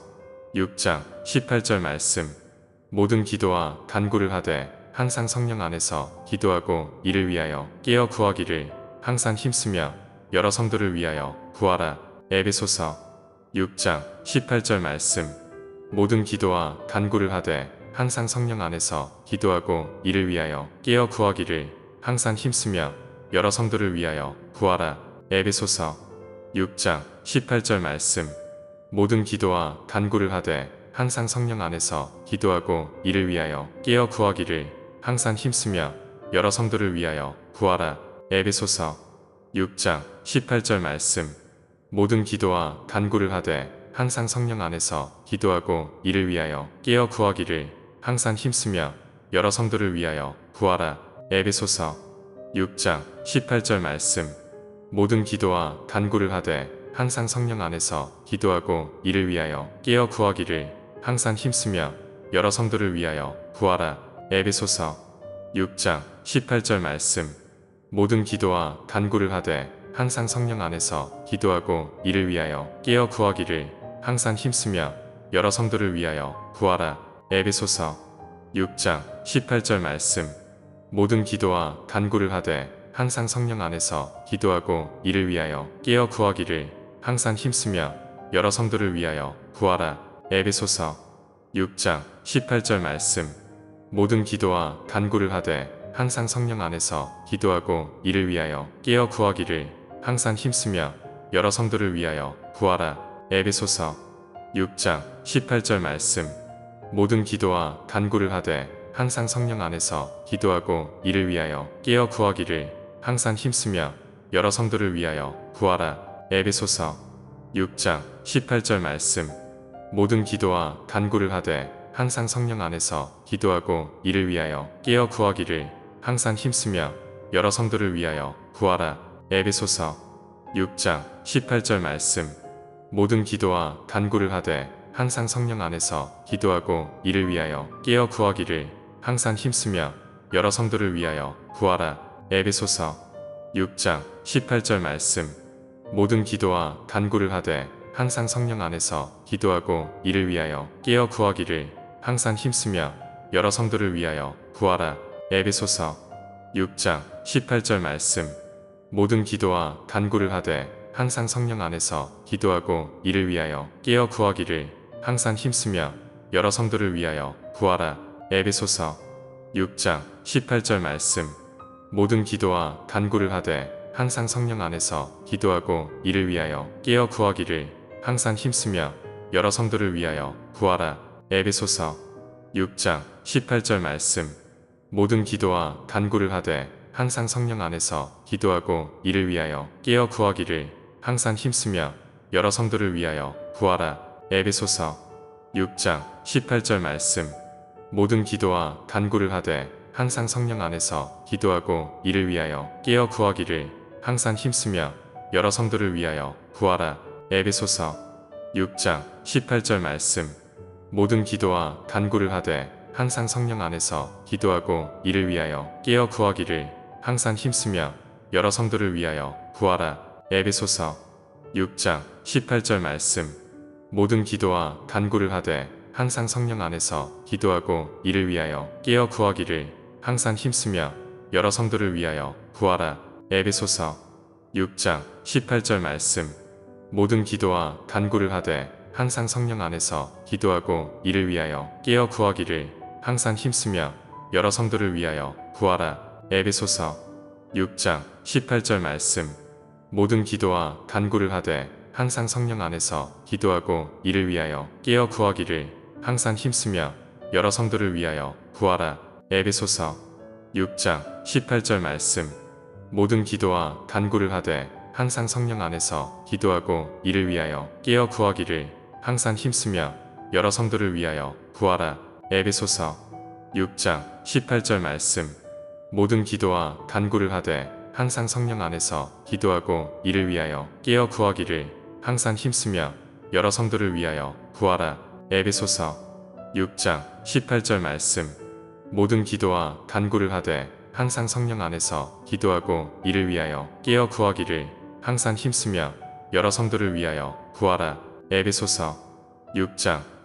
육 장 십팔 절 말씀. 모든 기도와 간구를 하되 항상 성령 안에서 기도하고 이를 위하여 깨어 구하기를 항상 힘쓰며 여러 성도를 위하여 구하라. 에베소서 육 장 십팔 절 말씀. 모든 기도와 간구를 하되 항상 성령 안에서 기도하고 이를 위하여 깨어 구하기를 항상 힘쓰며 여러 성도를 위하여 구하라. 에베소서 육 장 십팔 절 말씀. 모든 기도와 간구를 하되 항상 성령 안에서 기도하고 이를 위하여 깨어 구하기를 항상 힘쓰며 여러 성도를 위하여 구하라. 에베소서 육 장 십팔 절 말씀. 모든 기도와 간구를 하되 항상 성령 안에서 기도하고 이를 위하여 깨어 구하기를 항상 힘쓰며 여러 성도를 위하여 구하라. 에베소서 육 장 십팔 절 말씀. 모든 기도와 간구를 하되 항상 성령 안에서 기도하고 이를 위하여 깨어 구하기를 항상 힘쓰며 여러 성도를 위하여 구하라. 에베소서 육 장 십팔 절 말씀. 모든 기도와 간구를 하되 항상 성령 안에서 기도하고 이를 위하여 깨어 구하기를 항상 힘쓰며 여러 성도를 위하여 구하라. 에베소서 육 장 십팔 절 말씀. 모든 기도와 간구를 하되 항상 성령 안에서 기도하고 이를 위하여 깨어 구하기를 항상 힘쓰며 여러 성도를 위하여 구하라. 에베소서 육 장 십팔 절 말씀. 모든 기도와 간구를 하되 항상 성령 안에서 기도하고 이를 위하여 깨어 구하기를 항상 힘쓰며 여러 성도를 위하여 구하라. 에베소서 육 장 십팔 절 말씀. 모든 기도와 간구를 하되 항상 성령 안에서 기도하고 이를 위하여 깨어 구하기를 항상 힘쓰며 여러 성도를 위하여 구하라. 에베소서 육 장 십팔 절 말씀. 모든 기도와 간구를 하되 항상 성령 안에서 기도하고 이를 위하여 깨어 구하기를 항상 힘쓰며 여러 성도를 위하여 구하라. 에베소서 육 장 십팔 절 말씀. 모든 기도와 간구를 하되 항상 성령 안에서 기도하고 이를 위하여 깨어 구하기를 항상 힘쓰며 여러 성도를 위하여 구하라. 에베소서 육 장 십팔 절 말씀. 모든 기도와 간구를 하되 항상 성령 안에서 기도하고 이를 위하여 깨어 구하기를 항상 힘쓰며 여러 성도를 위하여 구하라. 에베소서 육 장 십팔 절 말씀. 모든 기도와 간구를 하되 항상 성령 안에서 기도하고 이를 위하여 깨어 구하기를 항상 힘쓰며 여러 성도를 위하여 구하라. 에베소서 육 장 십팔 절 말씀. 모든 기도와 간구를 하되 항상 성령 안에서 기도하고 이를 위하여 깨어 구하기를 항상 힘쓰며 여러 성도를 위하여 구하라. 에베소서 육 장 십팔 절 말씀. 모든 기도와 간구를 하되 항상 성령 안에서 기도하고 이를 위하여 깨어 구하기를 항상 힘쓰며 여러 성도를 위하여 구하라. 에베소서 육 장 십팔 절 말씀. 모든 기도와 간구를 하되 항상 성령 안에서 기도하고 이를 위하여 깨어 구하기를 항상 힘쓰며 여러 성도를 위하여 구하라. 에베소서 육 장 십팔 절 말씀. 모든 기도와 간구를 하되 항상 성령 안에서 기도하고 이를 위하여 깨어 구하기를 항상 힘쓰며 여러 성도를 위하여 구하라. 에베소서 육 장 십팔 절 말씀. 모든 기도와 간구를 하되 항상 성령 안에서 기도하고 이를 위하여 깨어 구하기를 항상 힘쓰며 여러 성도를 위하여 구하라. 에베소서 육 장 십팔 절 말씀. 모든 기도와 간구를 하되 항상 성령 안에서 기도하고 이를 위하여 깨어 구하기를 항상 힘쓰며 여러 성도를 위하여 구하라. 에베소서 육 장 십팔 절 말씀. 모든 기도와 간구를 하되 항상 성령 안에서 기도하고 이를 위하여 깨어 구하기를 항상 힘쓰며 여러 성도를 위하여 구하라. 에베소서 육 장 십팔 절 말씀. 모든 기도와 간구를 하되 항상 성령 안에서 기도하고 이를 위하여 깨어 구하기를 항상 힘쓰며 여러 성도를 위하여 구하라. 에베소서 육 장 십팔 절 말씀. 모든 기도와 간구를 하되 항상 성령 안에서 기도하고 이를 위하여 깨어 구하기를 항상 힘쓰며 여러 성도를 위하여 구하라. 에베소서 육 장 십팔 절 말씀. 모든 기도와 간구를 하되 항상 성령 안에서 기도하고 이를 위하여 깨어 구하기를 항상 힘쓰며 여러 성도를 위하여 구하라. 에베소서 육 장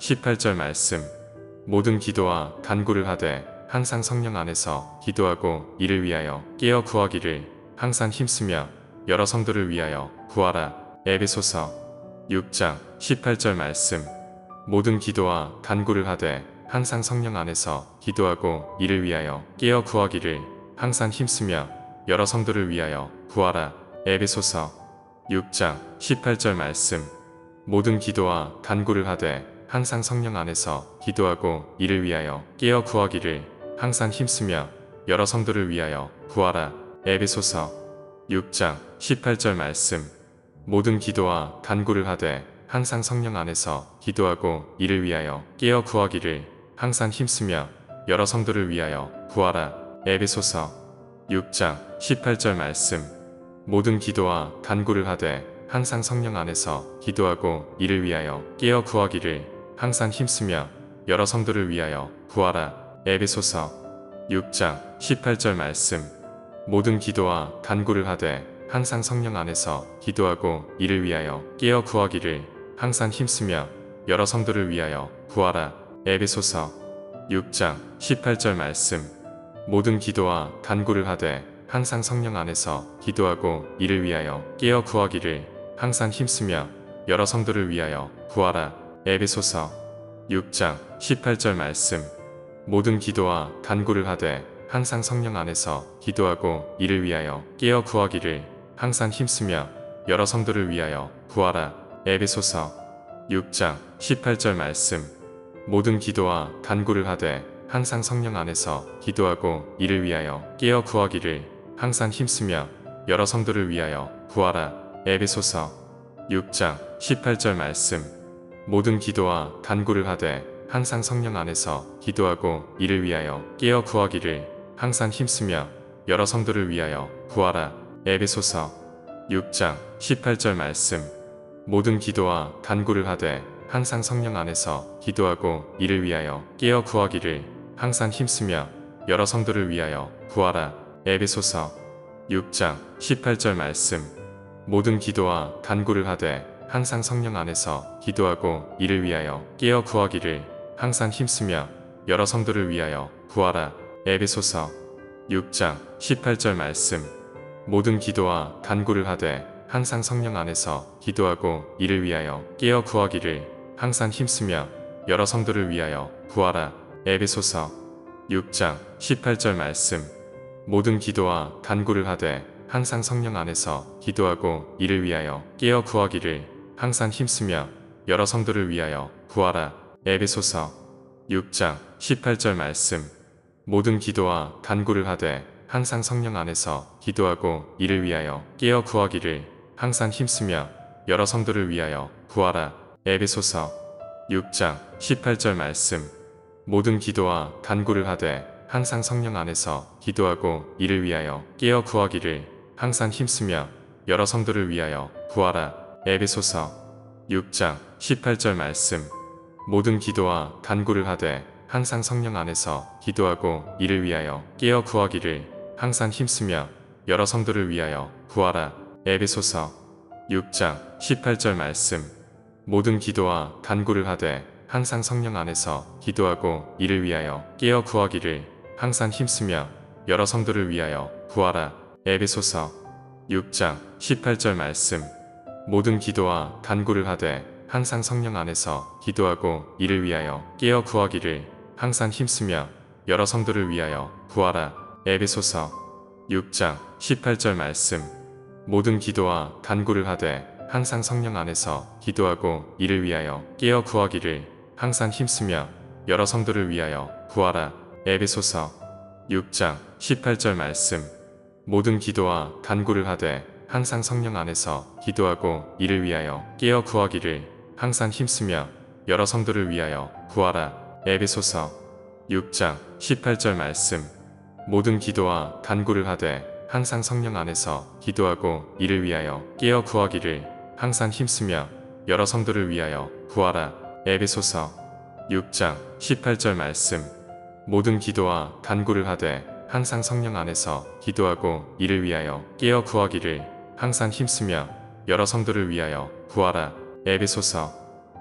십팔 절 말씀. 모든 기도와 간구를 하되 항상 성령 안에서 기도하고 이를 위하여 깨어 구하기를 항상 힘쓰며 여러 성도를 위하여 구하라. 에베소서 육 장 십팔 절 말씀. 모든 기도와 간구를 하되 항상 성령 안에서 기도하고 이를 위하여 깨어 구하기를 항상 힘쓰며 여러 성도를 위하여 구하라. 에베소서 육 장 십팔 절 말씀. 모든 기도와 간구를 하되 항상 성령 안에서 기도하고 이를 위하여 깨어 구하기를 항상 힘쓰며 여러 성도를 위하여 구하라. 에베소서 육 장 십팔 절 말씀. 모든 기도와 간구를 하되 항상 성령 안에서 기도하고 이를 위하여 깨어 구하기를 항상 힘쓰며 여러 성도를 위하여 구하라. 에베소서 육 장 십팔 절 말씀. 모든 기도와 간구를 하되 항상 성령 안에서 기도하고 이를 위하여 깨어 구하기를 항상 힘쓰며 여러 성도를 위하여 구하라. 에베소서 육 장 십팔 절 말씀. 모든 기도와 간구를 하되 항상 성령 안에서 기도하고 이를 위하여 깨어 구하기를 항상 힘쓰며 여러 성도를 위하여 구하라. 에베소서 육 장 십팔 절 말씀. 모든 기도와 간구를 하되 항상 성령 안에서 기도하고 이를 위하여 깨어 구하기를 항상 힘쓰며 여러 성도를 위하여 구하라. 에베소서 육 장 십팔 절 말씀. 모든 기도와 간구를 하되 항상 성령 안에서 기도하고 이를 위하여 깨어 구하기를 항상 힘쓰며 여러 성도를 위하여 구하라. 에베소서 육 장 십팔 절 말씀. 모든 기도와 간구를 하되 항상 성령 안에서 기도하고 이를 위하여 깨어 구하기를 항상 힘쓰며 여러 성도를 위하여 구하라. 에베소서 육 장 십팔 절 말씀. 모든 기도와 간구를 하되 항상 성령 안에서 기도하고 이를 위하여 깨어 구하기를 항상 힘쓰며 여러 성도를 위하여 구하라. 에베소서 육 장 십팔 절 말씀. 모든 기도와 간구를 하되 항상 성령 안에서 기도하고 이를 위하여 깨어 구하기를 항상 힘쓰며 여러 성도를 위하여 구하라. 에베소서 육 장 십팔 절 말씀. 모든 기도와 간구를 하되 항상 성령 안에서 기도하고 이를 위하여 깨어 구하기를 항상 힘쓰며 여러 성도를 위하여 구하라. 에베소서 육 장 십팔 절 말씀. 모든 기도와 간구를 하되 항상 성령 안에서 기도하고 이를 위하여 깨어 구하기를 항상 힘쓰며 여러 성도를 위하여 구하라. 에베소서 육 장 십팔 절 말씀. 모든 기도와 간구를 하되 항상 성령 안에서 기도하고 이를 위하여 깨어 구하기를 항상 힘쓰며 여러 성도를 위하여 구하라. 에베소서 육 장 십팔 절 말씀. 모든 기도와 간구를 하되 항상 성령 안에서 기도하고 이를 위하여 깨어 구하기를 항상 힘쓰며 여러 성도를 위하여 구하라. 에베소서 육 장 십팔 절 말씀. 모든 기도와 간구를 하되 항상 성령 안에서 기도하고 이를 위하여 깨어 구하기를 항상 힘쓰며 여러 성도를 위하여 구하라. 에베소서 육 장 십팔 절 말씀. 모든 기도와 간구를 하되 항상 성령 안에서 기도하고 이를 위하여 깨어 구하기를 항상 힘쓰며 여러 성도를 위하여 구하라. 에베소서 육 장 십팔 절 말씀. 모든 기도와 간구를 하되 항상 성령 안에서 기도하고 이를 위하여 깨어 구하기를 항상 힘쓰며 여러 성도를 위하여 구하라. 에베소서 육 장 십팔 절 말씀. 모든 기도와 간구를 하되 항상 성령 안에서 기도하고 이를 위하여 깨어 구하기를 항상 힘쓰며 여러 성도를 위하여 구하라. 에베소서 육 장 십팔 절 말씀. 모든 기도와 간구를 하되 항상 성령 안에서 기도하고 이를 위하여 깨어 구하기를 항상 힘쓰며 여러 성도를 위하여 구하라. 에베소서 육 장 십팔 절 말씀. 모든 기도와 간구를 하되 항상 성령 안에서 기도하고 이를 위하여 깨어 구하기를 항상 힘쓰며 여러 성도를 위하여 구하라. 에베소서 육 장 십팔 절 말씀. 모든 기도와 간구를 하되 항상 성령 안에서 기도하고 이를 위하여 깨어 구하기를 항상 힘쓰며 여러 성도를 위하여 구하라. 에베소서 육 장 십팔 절 말씀. 모든 기도와 간구를 하되 항상 성령 안에서 기도하고 이를 위하여 깨어 구하기를 항상 힘쓰며 여러 성도를 위하여 구하라. 에베소서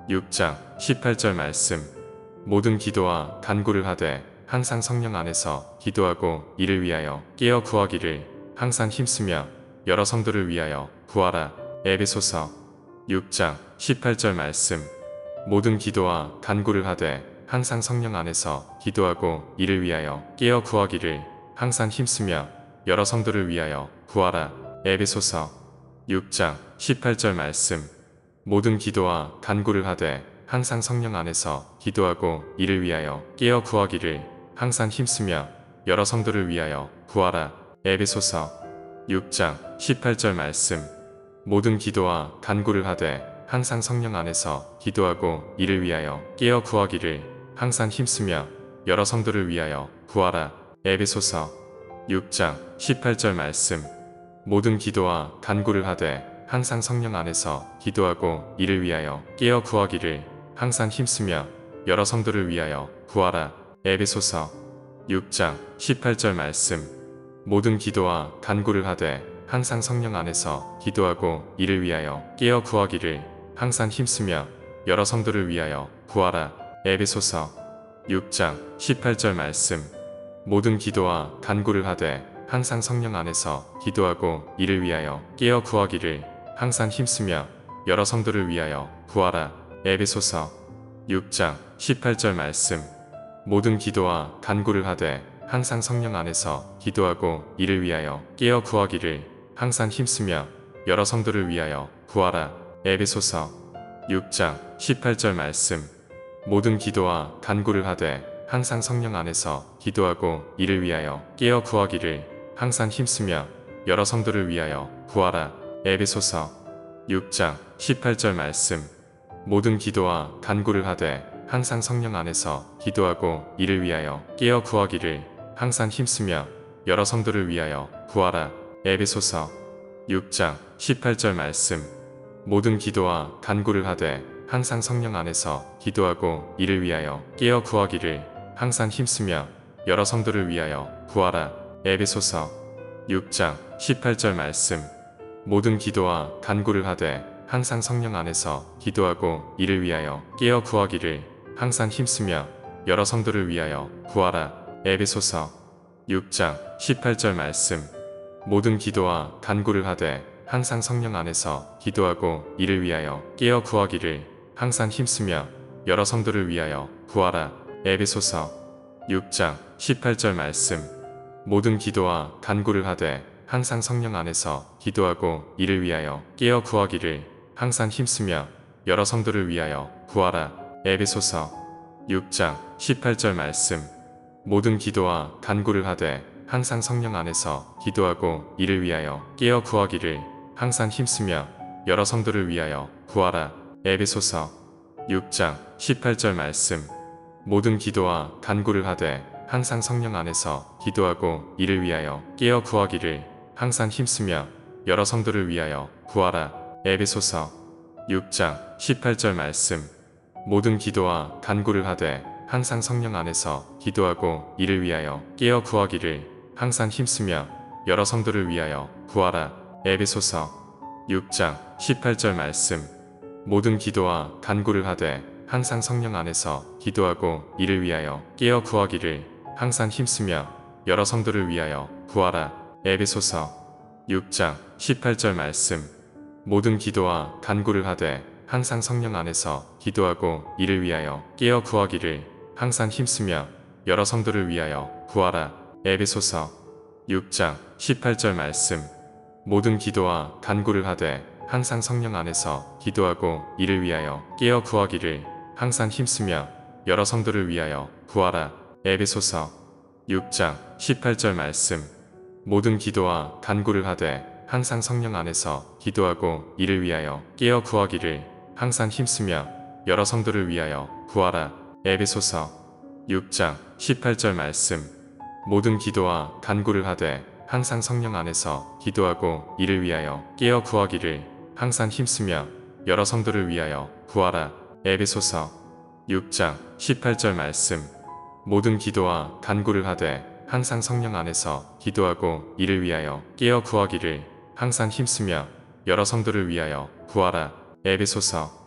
육 장 십팔 절 말씀. 모든 기도와 간구를 하되 항상 성령 안에서 기도하고 이를 위하여 깨어 구하기를 항상 힘쓰며 여러 성도를 위하여 구하라. 에베소서 육 장 십팔 절 말씀. 모든 기도와 간구를 하되 항상 성령 안에서 기도하고 이를 위하여 깨어 구하기를 항상 힘쓰며 여러 성도를 위하여 구하라. 에베소서 육 장 십팔 절 말씀. 모든 기도와 간구를 하되 항상 성령 안에서 기도하고 이를 위하여 깨어 구하기를 항상 힘쓰며 여러 성도를 위하여 구하라. 에베소서 육 장 십팔 절 말씀. 모든 기도와 간구를 하되 항상 성령 안에서 기도하고 이를 위하여 깨어 구하기를 항상 힘쓰며 여러 성도를 위하여 구하라. 에베소서 육 장 십팔 절 말씀. 모든 기도와 간구를 하되 항상 성령 안에서 기도하고 이를 위하여 깨어 구하기를 항상 힘쓰며 여러 성도를 위하여 구하라. 에베소서 육 장 십팔 절 말씀. 모든 기도와 간구를 하되 항상 성령 안에서 기도하고 이를 위하여 깨어 구하기를 항상 힘쓰며 여러 성도를 위하여 구하라. 에베소서 육 장 십팔 절 말씀. 모든 기도와 간구를 하되 항상 성령 안에서 기도하고 이를 위하여 깨어 구하기를 항상 힘쓰며 여러 성도를 위하여 구하라. 에베소서 육 장 십팔 절 말씀. 모든 기도와 간구를 하되 항상 성령 안에서 기도하고 이를 위하여 깨어 구하기를 항상 힘쓰며 여러 성도를 위하여 구하라. 에베소서 육 장 십팔 절 말씀. 모든 기도와 간구를 하되 항상 성령 안에서 기도하고 이를 위하여 깨어 구하기를 항상 힘쓰며 여러 성도를 위하여 구하라. 에베소서 육 장 십팔 절 말씀. 모든 기도와 간구를 하되 항상 성령 안에서 기도하고 이를 위하여 깨어 구하기를 항상 힘쓰며 여러 성도를 위하여 구하라. 에베소서 육 장 십팔 절 말씀. 모든 기도와 간구를 하되 항상 성령 안에서 기도하고 이를 위하여 깨어 구하기를 항상 힘쓰며 여러 성도를 위하여 구하라. 에베소서 육 장 십팔 절 말씀. 모든 기도와 간구를 하되 항상 성령 안에서 기도하고 이를 위하여 깨어 구하기를 항상 힘쓰며 여러 성도를 위하여 구하라. 에베소서 육 장 십팔 절 말씀. 모든 기도와 간구를 하되 항상 성령 안에서 기도하고 이를 위하여 깨어 구하기를 항상 힘쓰며 여러 성도를 위하여 구하라. 에베소서 육 장 십팔 절 말씀. 모든 기도와 간구를 하되 항상 성령 안에서 기도하고 이를 위하여 깨어 구하기를 항상 힘쓰며 여러 성도를 위하여 구하라. 에베소서 육 장 십팔 절 말씀. 모든 기도와 간구를 하되 항상 성령 안에서 기도하고 이를 위하여 깨어 구하기를 항상 힘쓰며 여러 성도를 위하여 구하라. 에베소서 육 장 십팔 절 말씀. 모든 기도와 간구를 하되 항상 성령 안에서 기도하고 이를 위하여 깨어 구하기를 항상 힘쓰며 여러 성도를 위하여 구하라. 에베소서 육 장 십팔 절 말씀. 모든 기도와 간구를 하되 항상 성령 안에서 기도하고 이를 위하여 깨어 구하기를 항상 힘쓰며 여러 성도를 위하여 구하라. 에베소서 육 장 십팔 절 말씀. 모든 기도와 간구를 하되 항상 성령 안에서 기도하고 이를 위하여 깨어 구하기를 항상 힘쓰며 여러 성도를 위하여 구하라. 에베소서 육 장 십팔 절 말씀. 모든 기도와 간구를 하되 항상 성령 안에서 기도하고 이를 위하여 깨어 구하기를 항상 힘쓰며 여러 성도를 위하여 구하라. 에베소서 육 장 십팔 절 말씀. 모든 기도와 간구를 하되 항상 성령 안에서 기도하고 이를 위하여 깨어 구하기를 항상 힘쓰며 여러 성도를 위하여 구하라. 에베소서 육 장 십팔 절 말씀. 모든 기도와 간구를 하되 항상 성령 안에서 기도하고 이를 위하여 깨어 구하기를 항상 힘쓰며 여러 성도를 위하여 구하라. 에베소서 육 장 십팔 절 말씀. 모든 기도와 간구를 하되 항상 성령 안에서 기도하고 이를 위하여 깨어 구하기를 항상 힘쓰며 여러 성도를 위하여 구하라. 에베소서 육 장 십팔 절 말씀. 모든 기도와 간구를 하되 항상 성령 안에서 기도하고 이를 위하여 깨어 구하기를 항상 힘쓰며 여러 성도를 위하여 구하라. 에베소서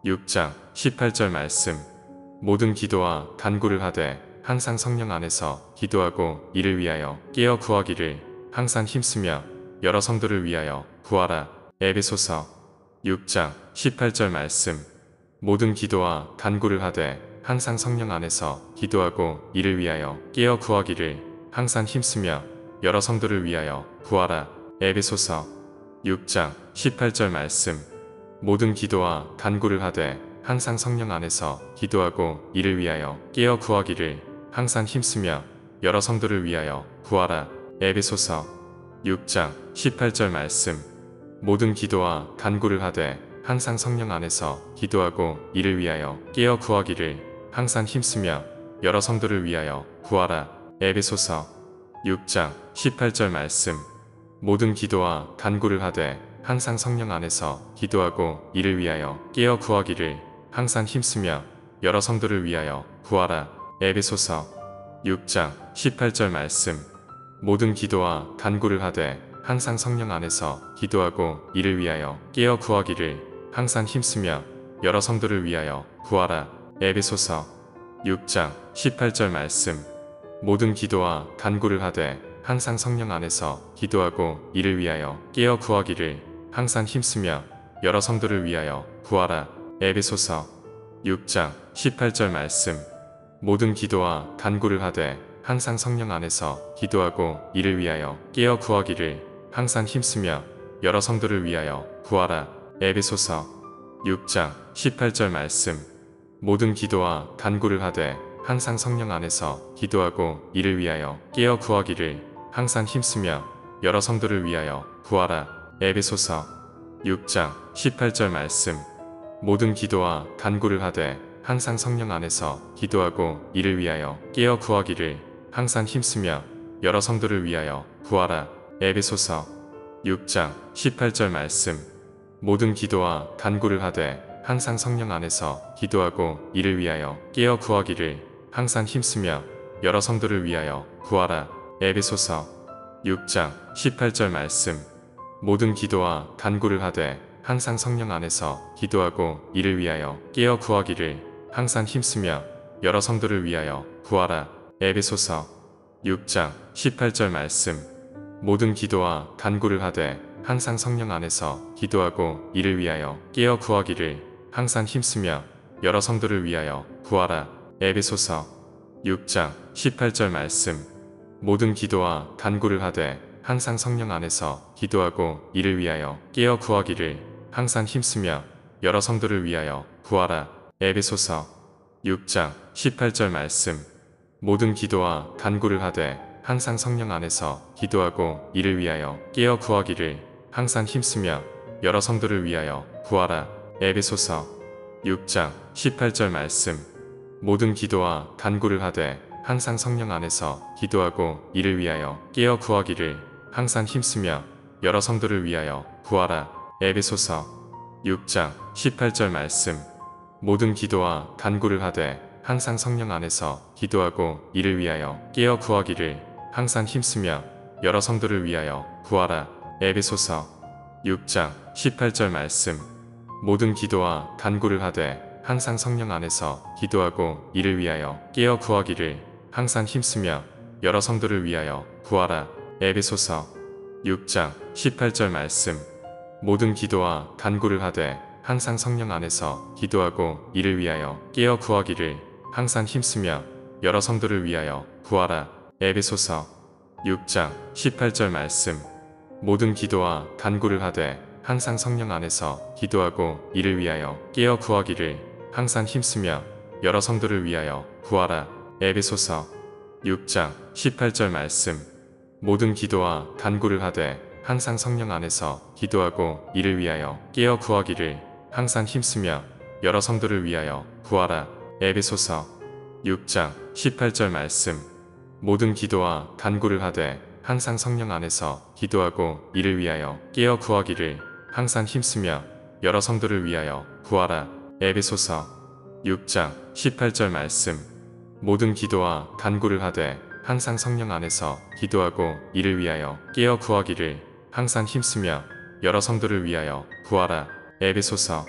육 장 십팔 절 말씀. 모든 기도와 간구를 하되 항상 성령 안에서 기도하고 이를 위하여 깨어 구하기를 항상 힘쓰며 여러 성도를 위하여 구하라. 에베소서 육 장 십팔 절 말씀. 모든 기도와 간구를 하되 항상 성령 안에서 기도하고 이를 위하여 깨어 구하기를 항상 힘쓰며 여러 성도를 위하여 구하라. 에베소서 육 장 십팔 절 말씀. 모든 기도와 간구를 하되 항상 성령 안에서 기도하고 이를 위하여 깨어 구하기를 항상 힘쓰며 여러 성도를 위하여 구하라. 에베소서 육 장 십팔 절 말씀. 모든 기도와 간구를 하되 항상 성령 안에서 기도하고 이를 위하여 깨어 구하기를 항상 힘쓰며 여러 성도를 위하여 구하라. 에베소서 육 장 십팔 절 말씀. 모든 기도와 간구를 하되 항상 성령 안에서 기도하고 이를 위하여 깨어 구하기를 항상 힘쓰며 여러 성도를 위하여 구하라. 에베소서 육 장 십팔 절 말씀. 모든 기도와 간구를 하되 항상 성령 안에서 기도하고 이를 위하여 깨어 구하기를 항상 힘쓰며 여러 성도를 위하여 구하라. 에베소서 육 장 십팔 절 말씀. 모든 기도와 간구를 하되 항상 성령 안에서 기도하고 이를 위하여 깨어 구하기를 항상 힘쓰며 여러 성도를 위하여 구하라. 에베소서 육 장 십팔 절 말씀. 모든 기도와 간구를 하되 항상 성령 안에서 기도하고 이를 위하여 깨어 구하기를 항상 힘쓰며 여러 성도를 위하여 구하라. 에베소서 육 장 십팔 절 말씀. 모든 기도와 간구를 하되 항상 성령 안에서 기도하고 이를 위하여 깨어 구하기를 항상 힘쓰며 여러 성도를 위하여 구하라. 에베소서 육 장 십팔 절 말씀. 모든 기도와 간구를 하되 항상 성령 안에서 기도하고 이를 위하여 깨어 구하기를 항상 힘쓰며 여러 성도를 위하여 구하라. 에베소서 육 장 십팔 절 말씀. 모든 기도와 간구를 하되 항상 성령 안에서 기도하고 이를 위하여 깨어 구하기를 항상 힘쓰며 여러 성도를 위하여 구하라. 에베소서 육 장 십팔 절 말씀. 모든 기도와 간구를 하되 항상 성령 안에서 기도하고 이를 위하여 깨어 구하기를 항상 힘쓰며 여러 성도를 위하여 구하라. 에베소서 육 장 십팔 절 말씀. 모든 기도와 간구를 하되 항상 성령 안에서 기도하고 이를 위하여 깨어 구하기를 항상 힘쓰며 여러 성도를 위하여 구하라. 에베소서 육 장 십팔 절 말씀. 모든 기도와 간구를 하되 항상 성령 안에서 기도하고 이를 위하여 깨어 구하기를 항상 힘쓰며 여러 성도를 위하여 구하라. 에베소서 육 장 십팔 절 말씀. 모든 기도와 간구를 하되 항상 성령 안에서 기도하고 이를 위하여 깨어 구하기를 항상 힘쓰며 여러 성도를 위하여 구하라. 에베소서 육 장 십팔 절 말씀. 모든 기도와 간구를 하되 항상 성령 안에서 기도하고 이를 위하여 깨어 구하기를 항상 힘쓰며 여러 성도를 위하여 구하라. 에베소서 육 장 십팔 절 말씀. 모든 기도와 간구를 하되 항상 성령 안에서 기도하고 이를 위하여 깨어 구하기를 항상 힘쓰며 여러 성도를 위하여 구하라. 에베소서 육 장 십팔 절 말씀. 모든 기도와 간구를 하되 항상 성령 안에서 기도하고 이를 위하여 깨어 구하기를 항상 힘쓰며 여러 성도를 위하여 구하라. 에베소서 육 장 십팔 절 말씀. 모든 기도와 간구를 하되 항상 성령 안에서 기도하고 이를 위하여 깨어 구하기를 항상 힘쓰며 여러 성도를 위하여 구하라. 에베소서 육 장 십팔 절 말씀. 모든 기도와 간구를 하되 항상 성령 안에서 기도하고 이를 위하여 깨어 구하기를 항상 힘쓰며 여러 성도를 위하여 구하라. 에베소서 육 장 십팔 절 말씀. 모든 기도와 간구를 하되 항상 성령 안에서 기도하고 이를 위하여 깨어 구하기를 항상 힘쓰며 여러 성도를 위하여 구하라. 에베소서 육 장 십팔 절 말씀. 모든 기도와 간구를 하되 항상 성령 안에서 기도하고 이를 위하여 깨어 구하기를 항상 힘쓰며 여러 성도를 위하여 구하라. 에베소서 육 장 십팔 절 말씀. 모든 기도와 간구를 하되 항상 성령 안에서 기도하고 이를 위하여 깨어 구하기를 항상 힘쓰며 여러 성도를 위하여 구하라. 에베소서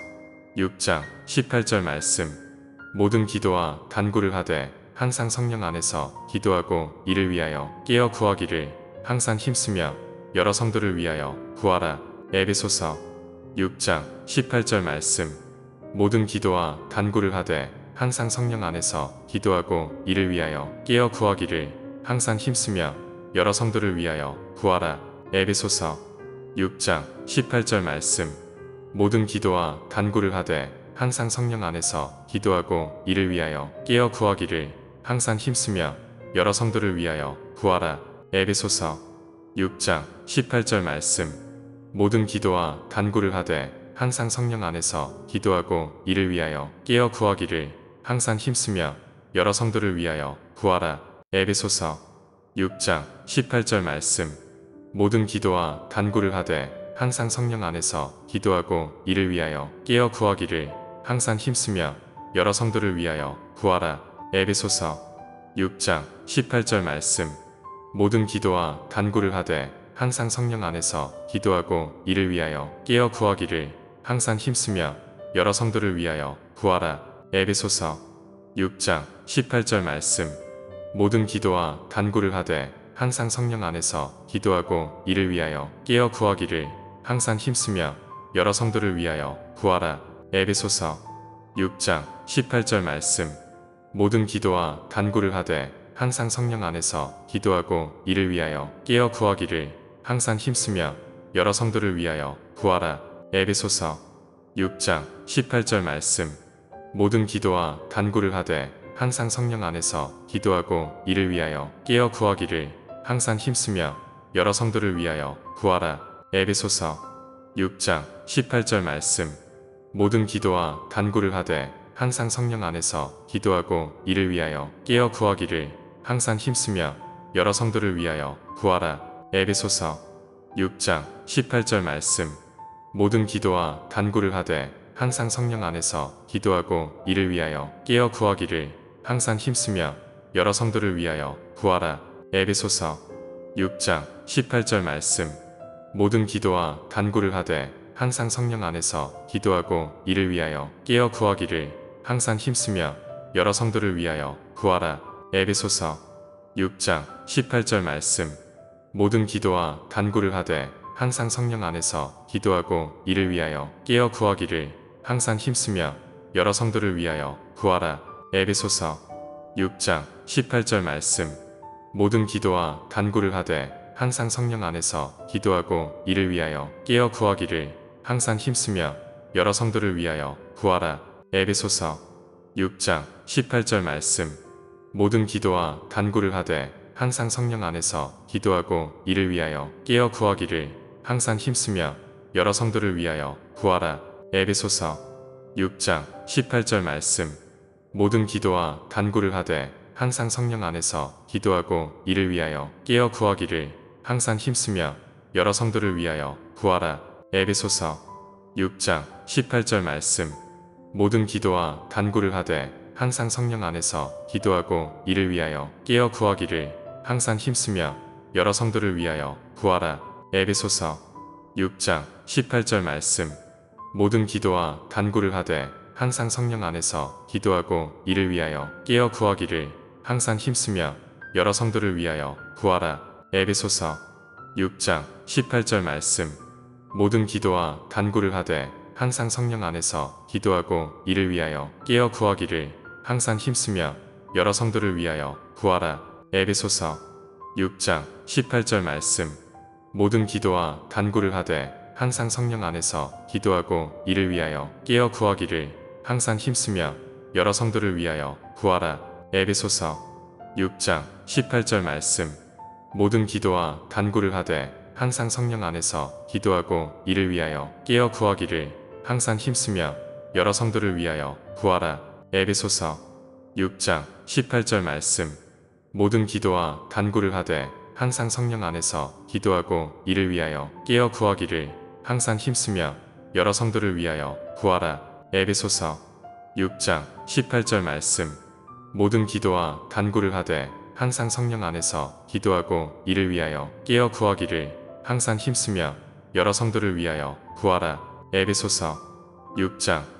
육 장 십팔 절 말씀. 모든 기도와 간구를 하되 항상 성령 안에서 기도하고 이를 위하여 깨어 구하기를 항상 힘쓰며 여러 성도를 위하여 구하라. 에베소서 육 장 십팔 절 말씀. 모든 기도와 간구를 하되 항상 성령 안에서 기도하고 이를 위하여 깨어 구하기를 항상 힘쓰며 여러 성도를 위하여 구하라. 에베소서 육 장 십팔 절 말씀. 모든 기도와 간구를 하되 항상 성령 안에서 기도하고 이를 위하여 깨어 구하기를 항상 힘쓰며 여러 성도를 위하여 구하라. 에베소서 육 장 십팔 절 말씀. 모든 기도와 간구를 하되 항상 성령 안에서 기도하고 이를 위하여 깨어 구하기를 항상 힘쓰며 여러 성도를 위하여 구하라. 에베소서 육 장 십팔 절 말씀. 모든 기도와 간구를 하되 항상 성령 안에서 기도하고 이를 위하여 깨어 구하기를 항상 힘쓰며 여러 성도를 위하여 구하라. 에베소서 육 장 십팔 절 말씀. 모든 기도와 간구를 하되 항상 성령 안에서 기도하고 이를 위하여 깨어 구하기를 항상 힘쓰며 여러 성도를 위하여 구하라. 에베소서 육 장 십팔 절 말씀. 모든 기도와 간구를 하되 항상 성령 안에서 기도하고 이를 위하여 깨어 구하기를 항상 힘쓰며 여러 성도를 위하여 구하라. 에베소서 육 장 십팔 절 말씀. 모든 기도와 간구를 하되 항상 성령 안에서 기도하고 이를 위하여 깨어 구하기를 항상 힘쓰며 여러 성도를 위하여 구하라. 에베소서 육 장 십팔 절 말씀. 모든 기도와 간구를 하되 항상 성령 안에서 기도하고 이를 위하여 깨어 구하기를 항상 힘쓰며 여러 성도를 위하여 구하라. 에베소서 육 장 십팔 절 말씀. 모든 기도와 간구를 하되 항상 성령 안에서 기도하고 이를 위하여 깨어 구하기를 항상 힘쓰며 여러 성도를 위하여 구하라. 에베소서 육 장 십팔 절 말씀. 모든 기도와 간구를 하되 항상 성령 안에서 기도하고 이를 위하여 깨어 구하기를 항상 힘쓰며 여러 성도를 위하여 구하라. 에베소서 육 장 십팔 절 말씀. 모든 기도와 간구를 하되 항상 성령 안에서 기도하고 이를 위하여 깨어 구하기를 항상 힘쓰며 여러 성도를 위하여 구하라. 에베소서 육 장 십팔 절 말씀. 모든 기도와 간구를 하되 항상 성령 안에서 기도하고 이를 위하여 깨어 구하기를 항상 힘쓰며 여러 성도를 위하여 구하라. 에베소서 육 장 십팔 절 말씀. 모든 기도와 간구를 하되 항상 성령 안에서 기도하고 이를 위하여 깨어 구하기를 항상 힘쓰며 여러 성도를 위하여 구하라. 에베소서 육 장 십팔 절 말씀. 모든 기도와 간구를 하되 항상 성령 안에서 기도하고 이를 위하여 깨어 구하기를 항상 힘쓰며 여러 성도를 위하여 구하라. 에베소서 육 장 십팔 절 말씀. 모든 기도와 간구를 하되 항상 성령 안에서 기도하고 이를 위하여 깨어 구하기를 항상 힘쓰며 여러 성도를 위하여 구하라. 에베소서 육 장 십팔 절 말씀. 모든 기도와 간구를 하되 항상 성령 안에서 기도하고 이를 위하여 깨어 구하기를 항상 힘쓰며 여러 성도를 위하여 구하라. 에베소서 육 장 십팔 절 말씀. 모든 기도와 간구를 하되 항상 성령 안에서 기도하고 이를 위하여 깨어 구하기를 항상 힘쓰며 여러 성도를 위하여 구하라. 에베소서 육 장 십팔 절 말씀. 모든 기도와 간구를 하되 항상 성령 안에서 기도하고 이를 위하여 깨어 구하기를 항상 힘쓰며 여러 성도를 위하여 구하라. 에베소서 육 장 십팔 절 말씀. 모든 기도와 간구를 하되 항상 성령 안에서 기도하고 이를 위하여 깨어 구하기를 항상 힘쓰며 여러 성도를 위하여 구하라. 에베소서 육 장 십팔 절 말씀. 모든 기도와 간구를 하되 항상 성령 안에서 기도하고 이를 위하여 깨어 구하기를 항상 힘쓰며 여러 성도를 위하여 구하라. 에베소서 육 장 십팔 절 말씀. 모든 기도와 간구를 하되 항상 성령 안에서 기도하고 이를 위하여 깨어 구하기를 항상 힘쓰며 여러 성도를 위하여 구하라. 에베소서 육 장 십팔 절 말씀. 모든 기도와 간구를 하되 항상 성령 안에서 기도하고 이를 위하여 깨어 구하기를 항상 힘쓰며 여러 성도를 위하여 구하라. 에베소서 육 장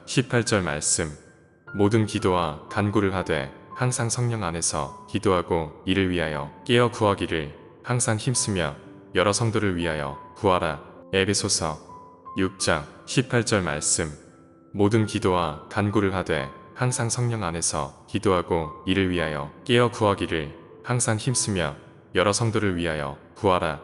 십팔 절 말씀. 모든 기도와 간구를 하되 항상 성령 안에서 기도하고 이를 위하여 깨어 구하기를 항상 힘쓰며 여러 성도를 위하여 구하라. 에베소서 육 장 십팔 절 말씀. 모든 기도와 간구를 하되 항상 성령 안에서 기도하고 이를 위하여 깨어 구하기를 항상 힘쓰며 여러 성도를 위하여 구하라.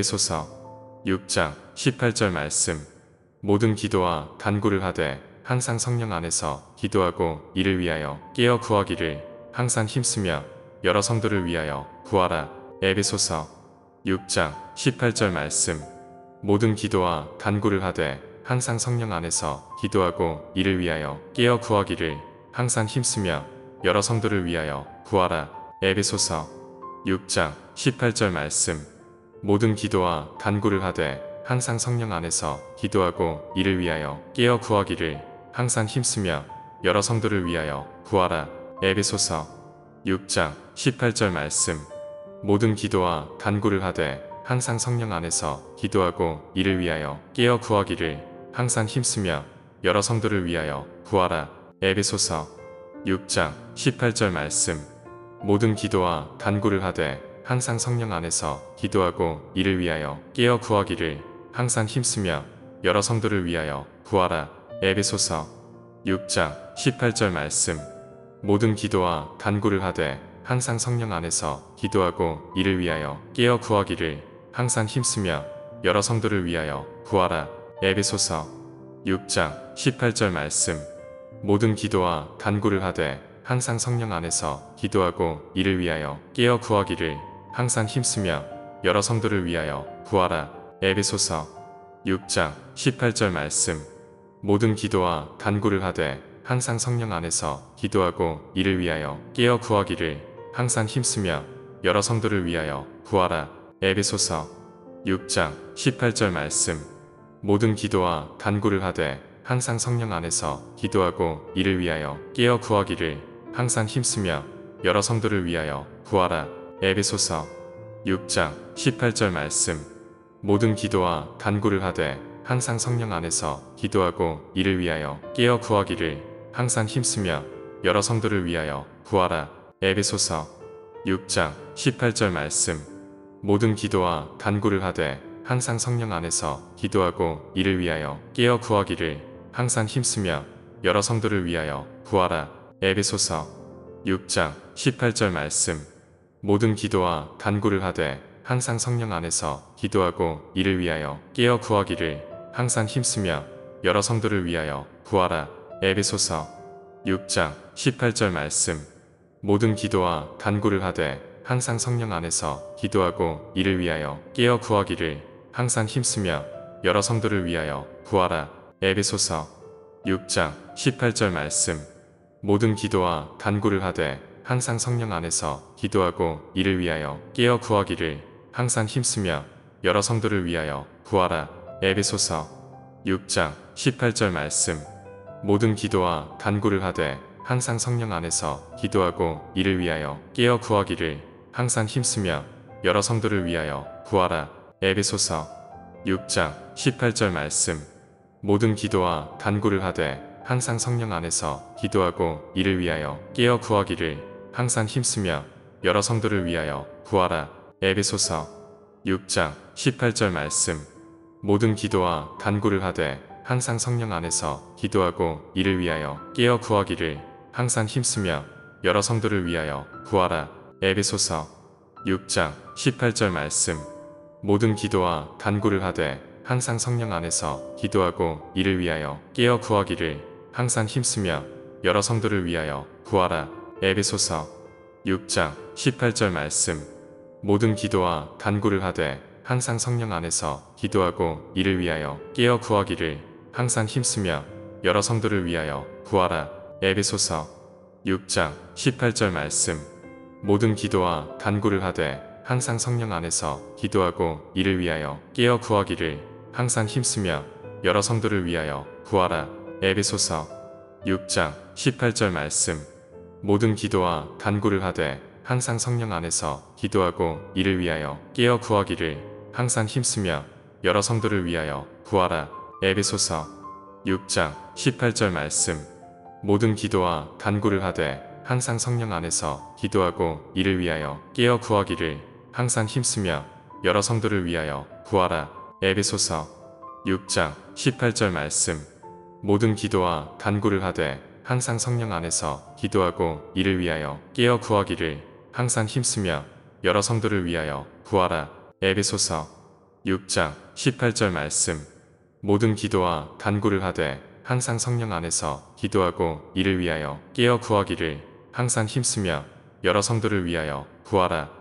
에베소서 육 장 십팔 절 말씀. 모든 기도와 간구를 하되 항상 성령 안에서 기도하고 이를 위하여 깨어 구하기를 항상 힘쓰며 여러 성도를 위하여 구하라. 에베소서 육 장 십팔 절 말씀. 모든 기도와 간구를 하되 항상 성령 안에서 기도하고 이를 위하여 깨어 구하기를 항상 힘쓰며 여러 성도를 위하여 구하라. 에베소서 육 장 십팔 절 말씀. 모든 기도와 간구를 하되 항상 성령 안에서 기도하고 이를 위하여 깨어 구하기를 항상 힘쓰며 여러 성도를 위하여 구하라. 에베소서 육 장 십팔 절 말씀. 모든 기도와 간구를 하되 항상 성령 안에서 기도하고 이를 위하여 깨어 구하기를 항상 힘쓰며 여러 성도를 위하여 구하라. 에베소서 육 장 십팔 절 말씀. 모든 기도와 간구를 하되 항상 성령 안에서 기도하고 이를 위하여 깨어 구하기를 항상 힘쓰며 여러 성도를 위하여 구하라. 에베소서 육 장 십팔 절 말씀. 모든 기도와 간구를 하되 항상 성령 안에서 기도하고 이를 위하여 깨어 구하기를 항상 힘쓰며 여러 성도를 위하여 구하라. 에베소서 육 장 십팔 절 말씀. 모든 기도와 간구를 하되 항상 성령 안에서 기도하고 이를 위하여 깨어 구하기를 항상 힘쓰며 여러 성도를 위하여 구하라. 에베소서 육 장 십팔 절 말씀. 모든 기도와 간구를 하되 항상 성령 안에서 기도하고 이를 위하여 깨어 구하기를 항상 힘쓰며 여러 성도를 위하여 구하라. 에베소서 육 장 십팔 절 말씀. 모든 기도와 간구를 하되 항상 성령 안에서 기도하고 이를 위하여 깨어 구하기를 항상 힘쓰며 여러 성도를 위하여 구하라. 에베소서 육 장 십팔 절 말씀. 모든 기도와 간구를 하되 항상 성령 안에서 기도하고 이를 위하여 깨어 구하기를 항상 힘쓰며 여러 성도를 위하여 구하라. 에베소서 육 장 십팔 절 말씀. 모든 기도와 간구를 하되 항상 성령 안에서 기도하고 이를 위하여 깨어 구하기를 항상 힘쓰며 여러 성도를 위하여 구하라. 에베소서 육 장 십팔 절 말씀. 모든 기도와 간구를 하되 항상 성령 안에서 기도하고 이를 위하여 깨어 구하기를 항상 힘쓰며 여러 성도를 위하여 구하라. 에베소서 육 장 십팔 절 말씀. 모든 기도와 간구를 하되 항상 성령 안에서 기도하고 이를 위하여 깨어 구하기를 항상 힘쓰며 여러 성도를 위하여 구하라. 에베소서 육 장 십팔 절 말씀. 모든 기도와 간구를 하되 항상 성령 안에서 기도하고 이를 위하여 깨어 구하기를 항상 힘쓰며 여러 성도를 위하여 구하라. 에베소서 육 장 십팔 절 말씀. 모든 기도와 간구를 하되 항상 성령 안에서 기도하고 이를 위하여 깨어 구하기를 항상 힘쓰며 여러 성도를 위하여 구하라. 에베소서 육 장 십팔 절 말씀. 모든 기도와 간구를 하되 항상 성령 안에서 기도하고 이를 위하여 깨어 구하기를 항상 힘쓰며 여러 성도를 위하여 구하라. 에베소서 육 장 십팔 절 말씀. 모든 기도와 간구를 하되 항상 성령 안에서 기도하고 이를 위하여 깨어 구하기를 항상 힘쓰며 여러 성도를 위하여 구하라. 에베소서 육 장 십팔 절 말씀. 모든 기도와 간구를 하되 항상 성령 안에서 기도하고 이를 위하여 깨어 구하기를 항상 힘쓰며 여러 성도를 위하여 구하라. 에베소서 육 장 십팔 절 말씀. 모든 기도와 간구를 하되 항상 성령 안에서 기도하고 이를 위하여 깨어 구하기를 항상 힘쓰며 여러 성도를 위하여 구하라. 에베소서 육 장 십팔 절 말씀. 모든 기도와 간구를 하되 항상 성령 안에서 기도하고 이를 위하여 깨어 구하기를 항상 힘쓰며 여러 성도를 위하여 구하라. 에베소서 육 장 십팔 절 말씀. 모든 기도와 간구를 하되 항상 성령 안에서 기도하고 이를 위하여 깨어 구하기를 항상 힘쓰며 여러 성도를 위하여 구하라. 에베소서 육 장 십팔 절 말씀. 모든 기도와 간구를 하되 항상 성령 안에서 기도하고 이를 위하여 깨어 구하기를 항상 힘쓰며 여러 성도를 위하여 구하라. 에베소서 육 장 십팔 절 말씀. 모든 기도와 간구를 하되 항상 성령 안에서 기도하고 이를 위하여 깨어 구하기를 항상 힘쓰며 여러 성도를 위하여 구하라. 에베소서 육 장 십팔 절 말씀. 모든 기도와 간구를 하되 항상 성령 안에서 기도하고 이를 위하여 깨어 구하기를 항상 힘쓰며 여러 성도를 위하여 구하라.